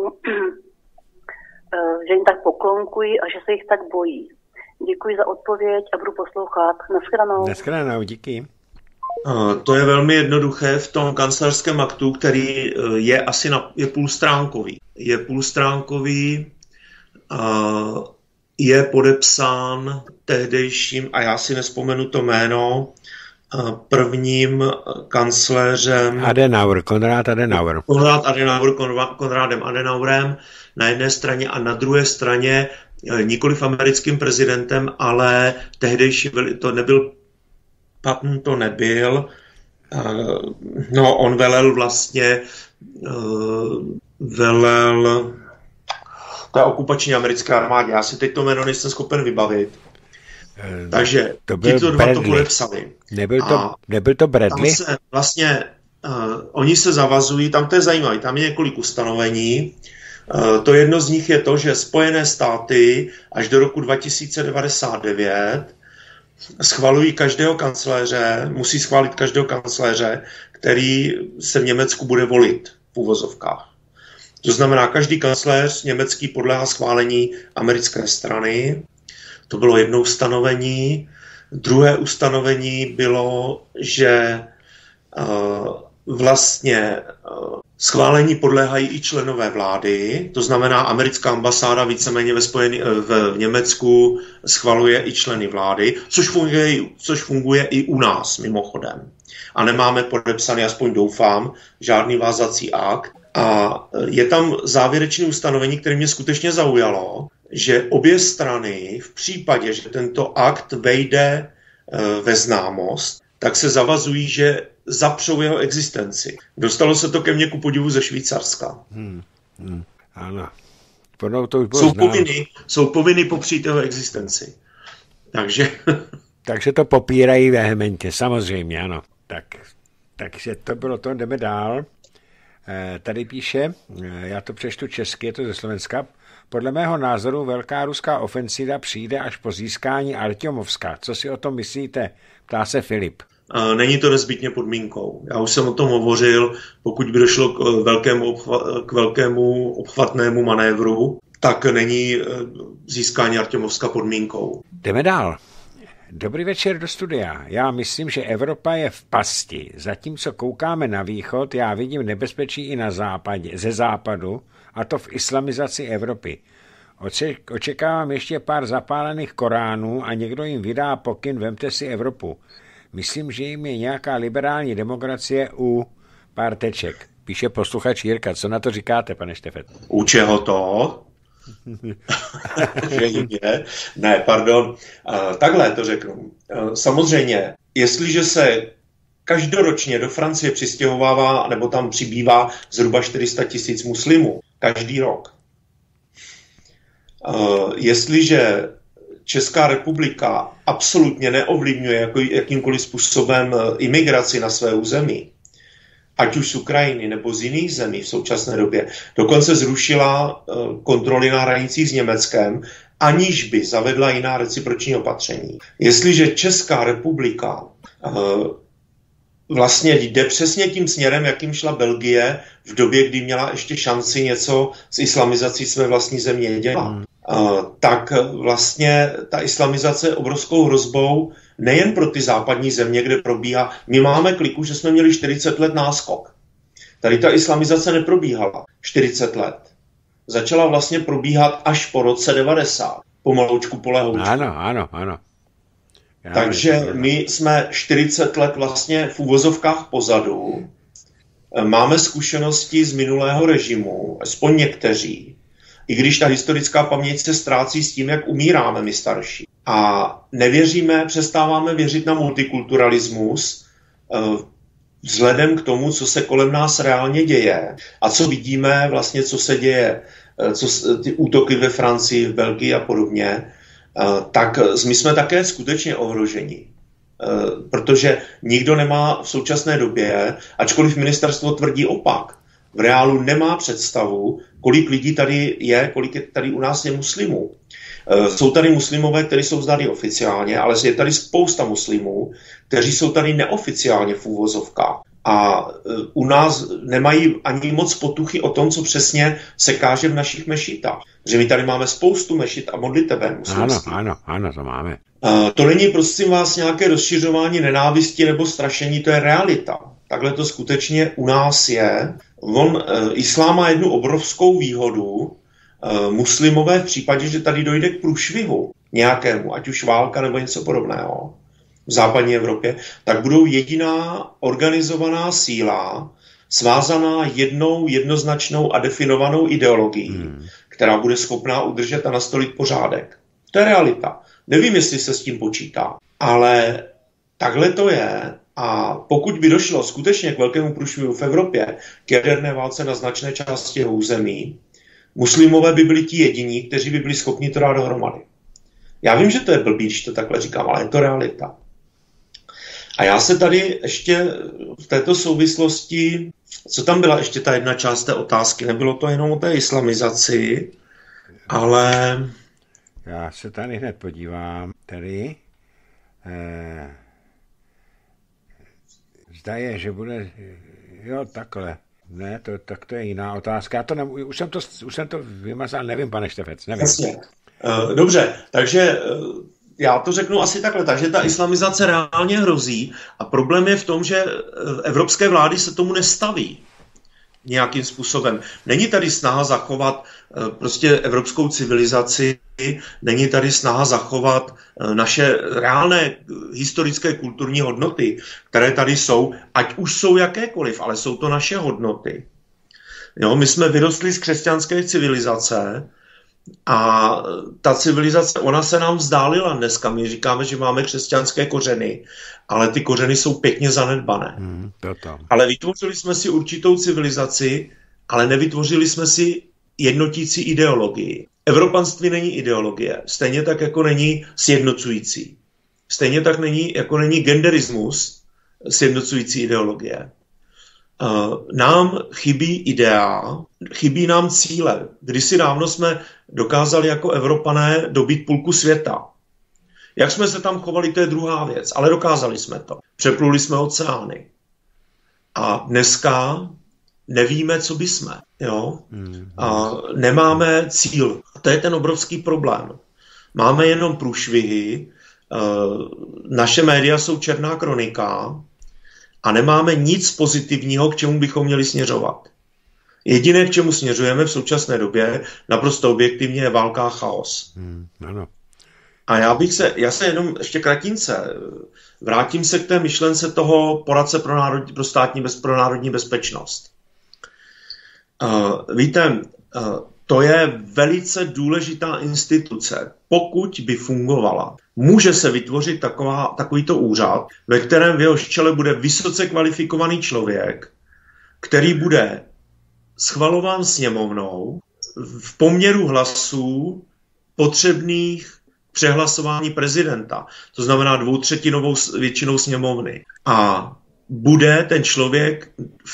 že jim tak poklonkují a že se jich tak bojí. Děkuji za odpověď a budu poslouchat. Naschledanou. Naschledanou, díky. To je velmi jednoduché v tom kancléřském aktu, který je asi půlstránkový. Je půlstránkový, je podepsán tehdejším, a já si nespomenu to jméno, prvním kancléřem Konrádem Adenauerem na jedné straně a na druhé straně nikoliv americkým prezidentem, ale tehdejší, to nebyl Patton, to nebyl, no on velel té okupační americké armádě. Já si teď to jméno nejsem schopen vybavit. Takže tito dva to podepsali. Nebyl to Bradley? Oni se zavazují, tam to je zajímavé, tam je několik ustanovení. To jedno z nich je to, že Spojené státy až do roku 2099 schvalují každého kancléře, musí schválit každého kancléře, který se v Německu bude volit v uvozovkách. To znamená, každý kancléř německý podléhá schválení americké strany. To bylo jedno ustanovení. Druhé ustanovení bylo, že schválení podléhají i členové vlády, to znamená, americká ambasáda víceméně v Německu schvaluje i členy vlády, což funguje i u nás mimochodem. A nemáme podepsaný, aspoň doufám, žádný vázací akt. A je tam závěrečné ustanovení, které mě skutečně zaujalo, že obě strany v případě, že tento akt vejde ve známost, tak se zavazují, že zapřou jeho existenci. Dostalo se to ke mně ku podivu ze Švýcarska. Ano. To už bylo jsou povinny popřít jeho existenci. Takže to popírají vehementně, samozřejmě, ano. Takže to bylo to, jdeme dál. Tady píše, já to přečtu česky, je to ze Slovenska. Podle mého názoru velká ruská ofenziva přijde až po získání Artyomovska. Co si o tom myslíte? Ptá se Filip. Není to nezbytně podmínkou. Já už jsem o tom hovořil, pokud by došlo k velkému obchvatnému manévru, tak není získání Artyomovska podmínkou. Jdeme dál. Dobrý večer do studia. Já myslím, že Evropa je v pasti. Zatímco koukáme na východ, já vidím nebezpečí i ze západu, a to v islamizaci Evropy. Očekávám ještě pár zapálených Koránů a někdo jim vydá pokyn, vemte si Evropu. Myslím, že jim je nějaká liberální demokracie u pár teček. Píše posluchač Jirka. Co na to říkáte, pane Štefet? U čeho to? Že jim je? Ne, pardon. Takhle to řeknu. Samozřejmě, jestliže se každoročně do Francie přistěhovává, nebo tam přibývá zhruba 400 000 muslimů každý rok. Jestliže Česká republika absolutně neovlivňuje jakýmkoliv způsobem imigraci na své území, ať už z Ukrajiny nebo z jiných zemí v současné době, dokonce zrušila kontroly na hranicích s Německem, aniž by zavedla jiná reciproční opatření. Jestliže Česká republika vlastně jde přesně tím směrem, jakým šla Belgie v době, kdy měla ještě šanci něco s islamizací své vlastní země dělat, tak vlastně ta islamizace je obrovskou hrozbou nejen pro ty západní země, kde probíhá. My máme kliku, že jsme měli 40 let náskok. Tady ta islamizace neprobíhala 40 let. Začala vlastně probíhat až po roce 90. Pomaloučku, polehoučku. Ano. Takže my jsme 40 let vlastně v uvozovkách pozadu. Máme zkušenosti z minulého režimu, aspoň někteří. I když ta historická paměť se ztrácí s tím, jak umíráme my starší. A přestáváme věřit na multikulturalismus vzhledem k tomu, co se kolem nás reálně děje a co vidíme vlastně, co se děje, ty útoky ve Francii, v Belgii a podobně, tak my jsme také skutečně ohroženi. Protože nikdo nemá v současné době, ačkoliv ministerstvo tvrdí opak, v reálu nemá představu, kolik lidí tady je, kolik je tady u nás je muslimů. Jsou tady muslimové, kteří jsou zdány oficiálně, ale je tady spousta muslimů, kteří jsou tady neoficiálně v úvozovkách. A u nás nemají ani moc potuchy o tom, co přesně se káže v našich mešitách. Že my tady máme spoustu mešit a modliteben muslimských. Ano, to máme. To není, prosím vás, nějaké rozšiřování nenávisti nebo strašení, to je realita. Takhle to skutečně u nás je. Islám má jednu obrovskou výhodu. Muslimové v případě, že tady dojde k průšvihu nějakému, ať už válka nebo něco podobného, v západní Evropě, tak budou jediná organizovaná síla, svázaná jednou jednoznačnou a definovanou ideologií, která bude schopná udržet a nastolit pořádek. To je realita. Nevím, jestli se s tím počítá, ale takhle to je. A pokud by došlo skutečně k velkému průšvihu v Evropě, k jaderné válce na značné části území, muslimové by byli ti jediní, kteří by byli schopni to dát dohromady. Já vím, že to je blbý, když to takhle říkám, ale je to realita. A já se tady ještě v této souvislosti, co tam byla ještě ta jedna část té otázky, nebylo to jenom o té islamizaci, ale... Já se tady hned podívám. Tady... Zdá je, že bude... Jo, takhle. Ne, tak to je jiná otázka. Už jsem to vymazal, nevím, pane Štefec, nevím. Jasně. Dobře, takže já to řeknu asi takhle. Takže ta islamizace reálně hrozí a problém je v tom, že evropské vlády se tomu nestaví nějakým způsobem. Není tady snaha zachovat prostě evropskou civilizaci, není tady snaha zachovat naše reálné historické kulturní hodnoty, které tady jsou, ať už jsou jakékoliv, ale jsou to naše hodnoty. Jo, my jsme vyrostli z křesťanské civilizace a ta civilizace, ona se nám vzdálila dneska. My říkáme, že máme křesťanské kořeny, ale ty kořeny jsou pěkně zanedbané. Ale vytvořili jsme si určitou civilizaci, ale nevytvořili jsme si jednotící ideologii. Evropanství není ideologie, stejně tak jako není sjednocující. Stejně tak jako není genderismus sjednocující ideologie. Nám chybí idea, chybí nám cíle. Kdysi dávno jsme dokázali jako Evropané dobít půlku světa. Jak jsme se tam chovali, to je druhá věc, ale dokázali jsme to. Přepluli jsme oceány. A dneska nevíme, co by jsme. Jo? A nemáme cíl. A to je ten obrovský problém. Máme jenom průšvihy, naše média jsou černá kronika, a nemáme nic pozitivního, k čemu bychom měli směřovat. Jediné, k čemu směřujeme v současné době, naprosto objektivně, je válka a chaos. Ano. A já se jenom ještě kratince vrátím se k té myšlence toho poradce pro národní bezpečnost. Víte, to je velice důležitá instituce. Pokud by fungovala, může se vytvořit takovýto úřad, ve kterém v jehož čele bude vysoce kvalifikovaný člověk, který bude schvalován sněmovnou v poměru hlasů potřebných přehlasování prezidenta. To znamená 2/3 většinou sněmovny. A bude ten člověk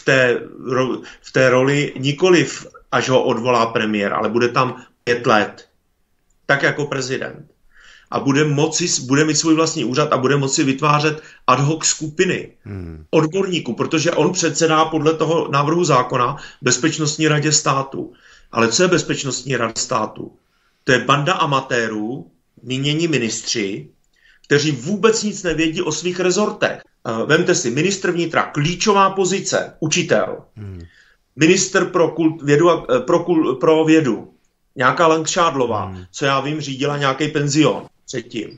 v té roli nikoliv, až ho odvolá premiér, ale bude tam 5 let. Tak jako prezident. A bude mít svůj vlastní úřad a bude moci vytvářet ad hoc skupiny odborníků, protože on předsedá podle toho návrhu zákona Bezpečnostní radě státu. Ale co je Bezpečnostní rada státu? To je banda amatérů, mínění ministři, kteří vůbec nic nevědí o svých rezortech. Vemte si, ministr vnitra, klíčová pozice, učitel. Ministr pro vědu, nějaká Langšádlová, co já vím, řídila nějaký penzion předtím.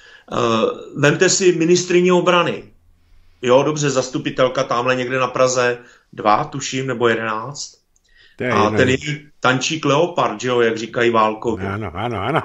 Vemte si ministryni obrany. Jo, dobře, zastupitelka tamhle někde na Praze 2, tuším, nebo 11. A ten její tančík leopard, že jo, jak říkají Válkovi. Ano.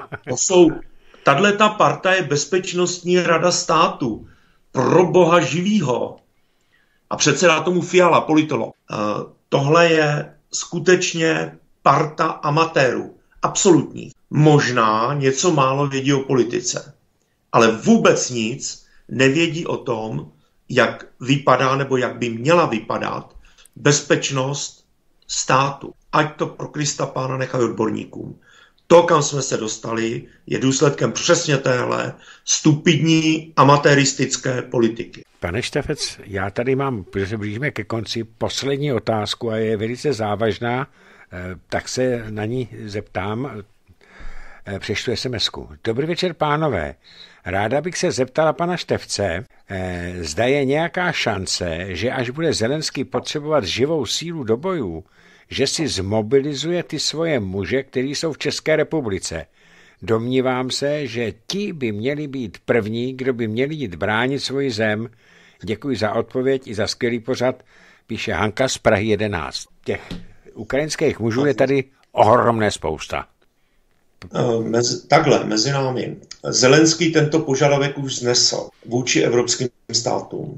Tato parta je Bezpečnostní rada státu. Pro boha živýho. A předsedá tomu Fiala, politolog. Tohle je skutečně parta amatérů. Absolutní. Možná něco málo vědí o politice. Ale vůbec nic nevědí o tom, jak vypadá nebo jak by měla vypadat bezpečnost státu. Ať to pro Krista pána nechají odborníkům. To, kam jsme se dostali, je důsledkem přesně téhle stupidní amatéristické politiky. Pane Štefec, já tady mám, protože se blížíme ke konci, poslední otázku a je velice závažná, tak se na ní zeptám, přečtu SMS-ku. Dobrý večer, pánové. Ráda bych se zeptala pana Štefce, zda je nějaká šance, že až bude Zelenský potřebovat živou sílu do bojů, že si zmobilizuje ty svoje muže, kteří jsou v České republice. Domnívám se, že ti by měli být první, kdo by měli jít bránit svoji zem. Děkuji za odpověď i za skvělý pořad, píše Hanka z Prahy 11. Těch ukrajinských mužů je tady ohromné spousta. Takhle, mezi námi. Zelenský tento požadavek už vznesl vůči evropským státům.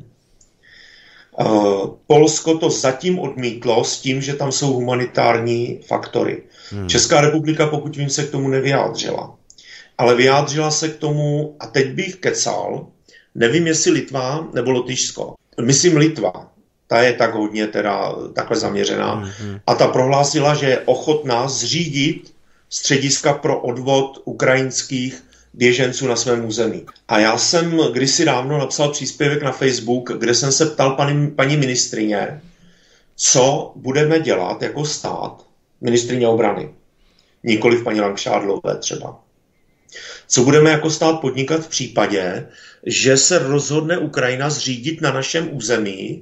Polsko to zatím odmítlo s tím, že tam jsou humanitární faktory. Česká republika, pokud vím, se k tomu nevyjádřila. Ale vyjádřila se k tomu, a teď bych kecal, nevím, jestli Litva nebo Lotyšsko. Myslím Litva, ta je tak hodně teda takhle zaměřená. A ta prohlásila, že je ochotná zřídit střediska pro odvod ukrajinských běženců na svém území. A já jsem kdysi dávno napsal příspěvek na Facebook, kde jsem se ptal paní ministrině, co budeme dělat jako stát, ministryně obrany, nikoliv paní Langšádlové třeba. Co budeme jako stát podnikat v případě, že se rozhodne Ukrajina zřídit na našem území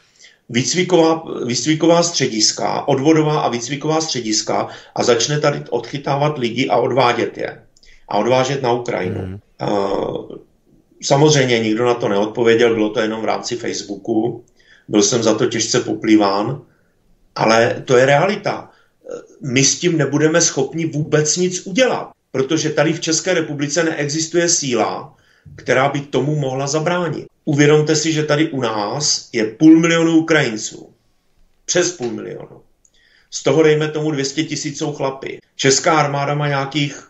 výcviková střediska, odvodová a výcviková střediska a začne tady odchytávat lidi a odvádět je. A odvážet na Ukrajinu. Samozřejmě nikdo na to neodpověděl, bylo to jenom v rámci Facebooku. Byl jsem za to těžce poplýván, ale to je realita. My s tím nebudeme schopni vůbec nic udělat, protože tady v České republice neexistuje síla, která by tomu mohla zabránit. Uvědomte si, že tady u nás je 500 000 Ukrajinců. Přes 500 000. Z toho dejme tomu 200 000 jsou chlapi. Česká armáda má nějakých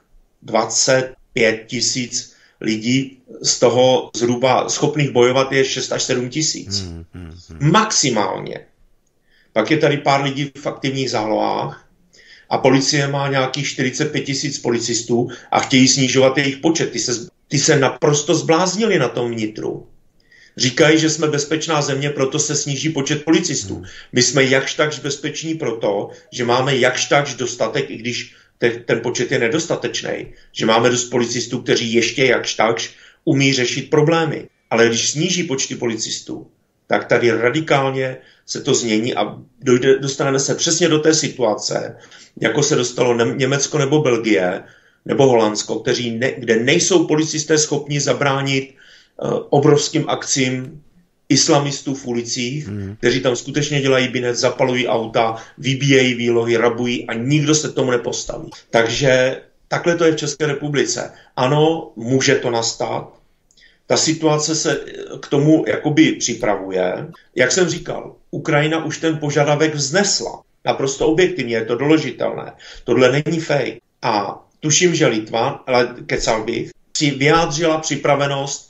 25 000 lidí, z toho zhruba schopných bojovat je 6 až 7 000. Maximálně. Pak je tady pár lidí v aktivních zálohách a policie má nějakých 45 000 policistů a chtějí snižovat jejich počet. Ty se naprosto zbláznili na tom vnitru. Říkají, že jsme bezpečná země, proto se sníží počet policistů. My jsme jakž takž bezpeční proto, že máme jakž takž dostatek, i když ten počet je nedostatečný, že máme dost policistů, kteří ještě jakž takž umí řešit problémy. Ale když sníží počty policistů, tak tady radikálně se to změní a dostaneme se přesně do té situace, jako se dostalo Německo nebo Belgie nebo Holandsko, kde nejsou policisté schopni zabránit obrovským akcím islamistů v ulicích, kteří tam skutečně dělají binec, zapalují auta, vybíjejí výlohy, rabují a nikdo se tomu nepostaví. Takže takhle to je v České republice. Ano, může to nastat. Ta situace se k tomu jakoby připravuje. Jak jsem říkal, Ukrajina už ten požadavek vznesla. Naprosto objektivně, je to doložitelné. Tohle není fake. A tuším, že Litva, ale kecal bych, si vyjádřila připravenost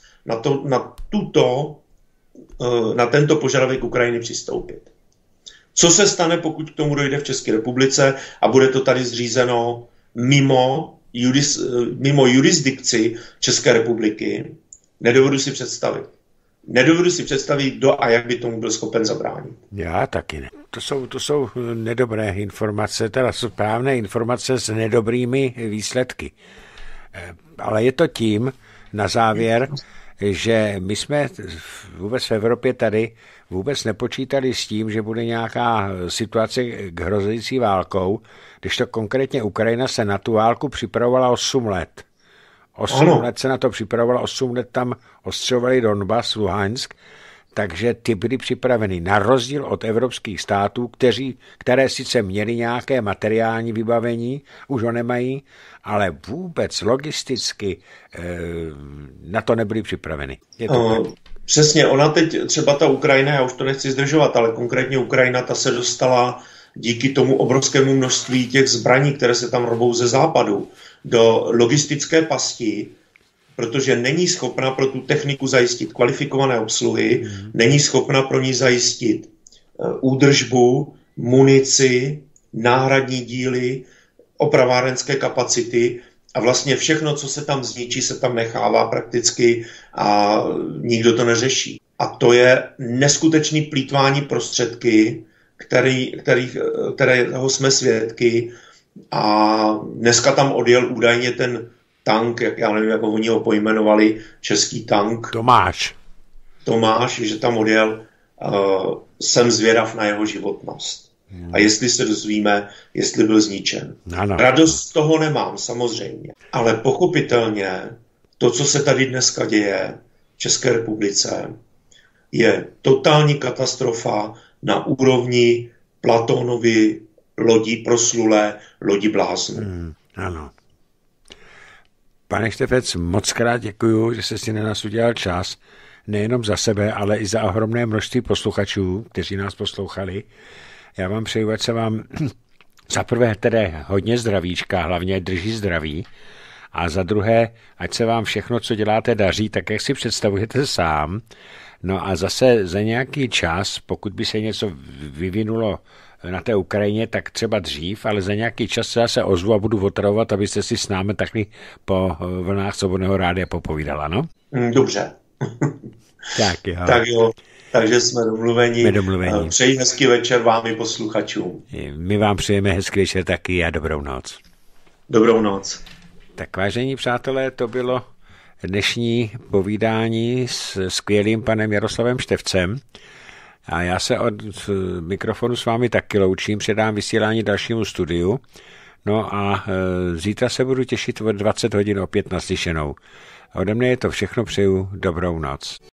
na tento požadavek Ukrajiny přistoupit. Co se stane, pokud k tomu dojde v České republice a bude to tady zřízeno mimo jurisdikci České republiky, nedovedu si představit. Nedovedu si představit, kdo a jak by tomu byl schopen zabránit. Já taky ne. To jsou nedobré informace, teda správné informace s nedobrými výsledky. Ale je to tím, na závěr, že my jsme vůbec v Evropě tady vůbec nepočítali s tím, že bude nějaká situace hrozící válkou, když to konkrétně Ukrajina se na tu válku připravovala 8 let. 8 let se na to připravovala, 8 let tam ostřelovali Donbas, Luhansk, takže ty byly připraveny na rozdíl od evropských států, které sice měly nějaké materiální vybavení, už ho nemají, ale vůbec logisticky na to nebyly připraveny. Přesně, ona teď třeba ta Ukrajina, já už to nechci zdržovat, ale konkrétně Ukrajina, ta se dostala díky tomu obrovskému množství těch zbraní, které se tam robou ze západu, do logistické pasti, protože není schopna pro tu techniku zajistit kvalifikované obsluhy, není schopna pro ní zajistit údržbu, munici, náhradní díly, opravárenské kapacity a vlastně všechno, co se tam zničí, se tam nechává prakticky a nikdo to neřeší. A to je neskutečný plýtvání prostředky, kterého jsme svědky. A dneska tam odjel údajně ten tank, já nevím, jak oni ho pojmenovali, český tank. Tomáš, že tam odjel, jsem zvědav na jeho životnost. A jestli se dozvíme, jestli byl zničen. Ano. Radost z toho nemám, samozřejmě. Ale pochopitelně to, co se tady dneska děje v České republice, je totální katastrofa na úrovni Platónovy lodi proslulé lodi bláznů. Ano. Pane Štefec, moc krát děkuju, že jste si na nás udělal čas, nejenom za sebe, ale i za ohromné množství posluchačů, kteří nás poslouchali. Já vám přeju, ať se vám za prvé tedy hodně zdravíčka, hlavně drží zdraví, a za druhé, ať se vám všechno, co děláte, daří, tak jak si představujete sám. No a zase za nějaký čas, pokud by se něco vyvinulo na té Ukrajině, tak třeba dřív, ale za nějaký čas se zase ozvu a budu otravovat, abyste si s námi takhle po vlnách Svobodného rádia popovídala, no? Dobře. Tak jo. Tak jo. Takže jsme domluveni. Přeji hezký večer vám i posluchačům. My vám přejeme hezký večer taky a dobrou noc. Dobrou noc. Tak vážení přátelé, to bylo dnešní povídání s skvělým panem Jaroslavem Štefcem. A já se od mikrofonu s vámi taky loučím, předám vysílání dalšímu studiu. No a zítra se budu těšit o 20 hodin opět naslyšenou. Ode mne je to všechno, přeju dobrou noc.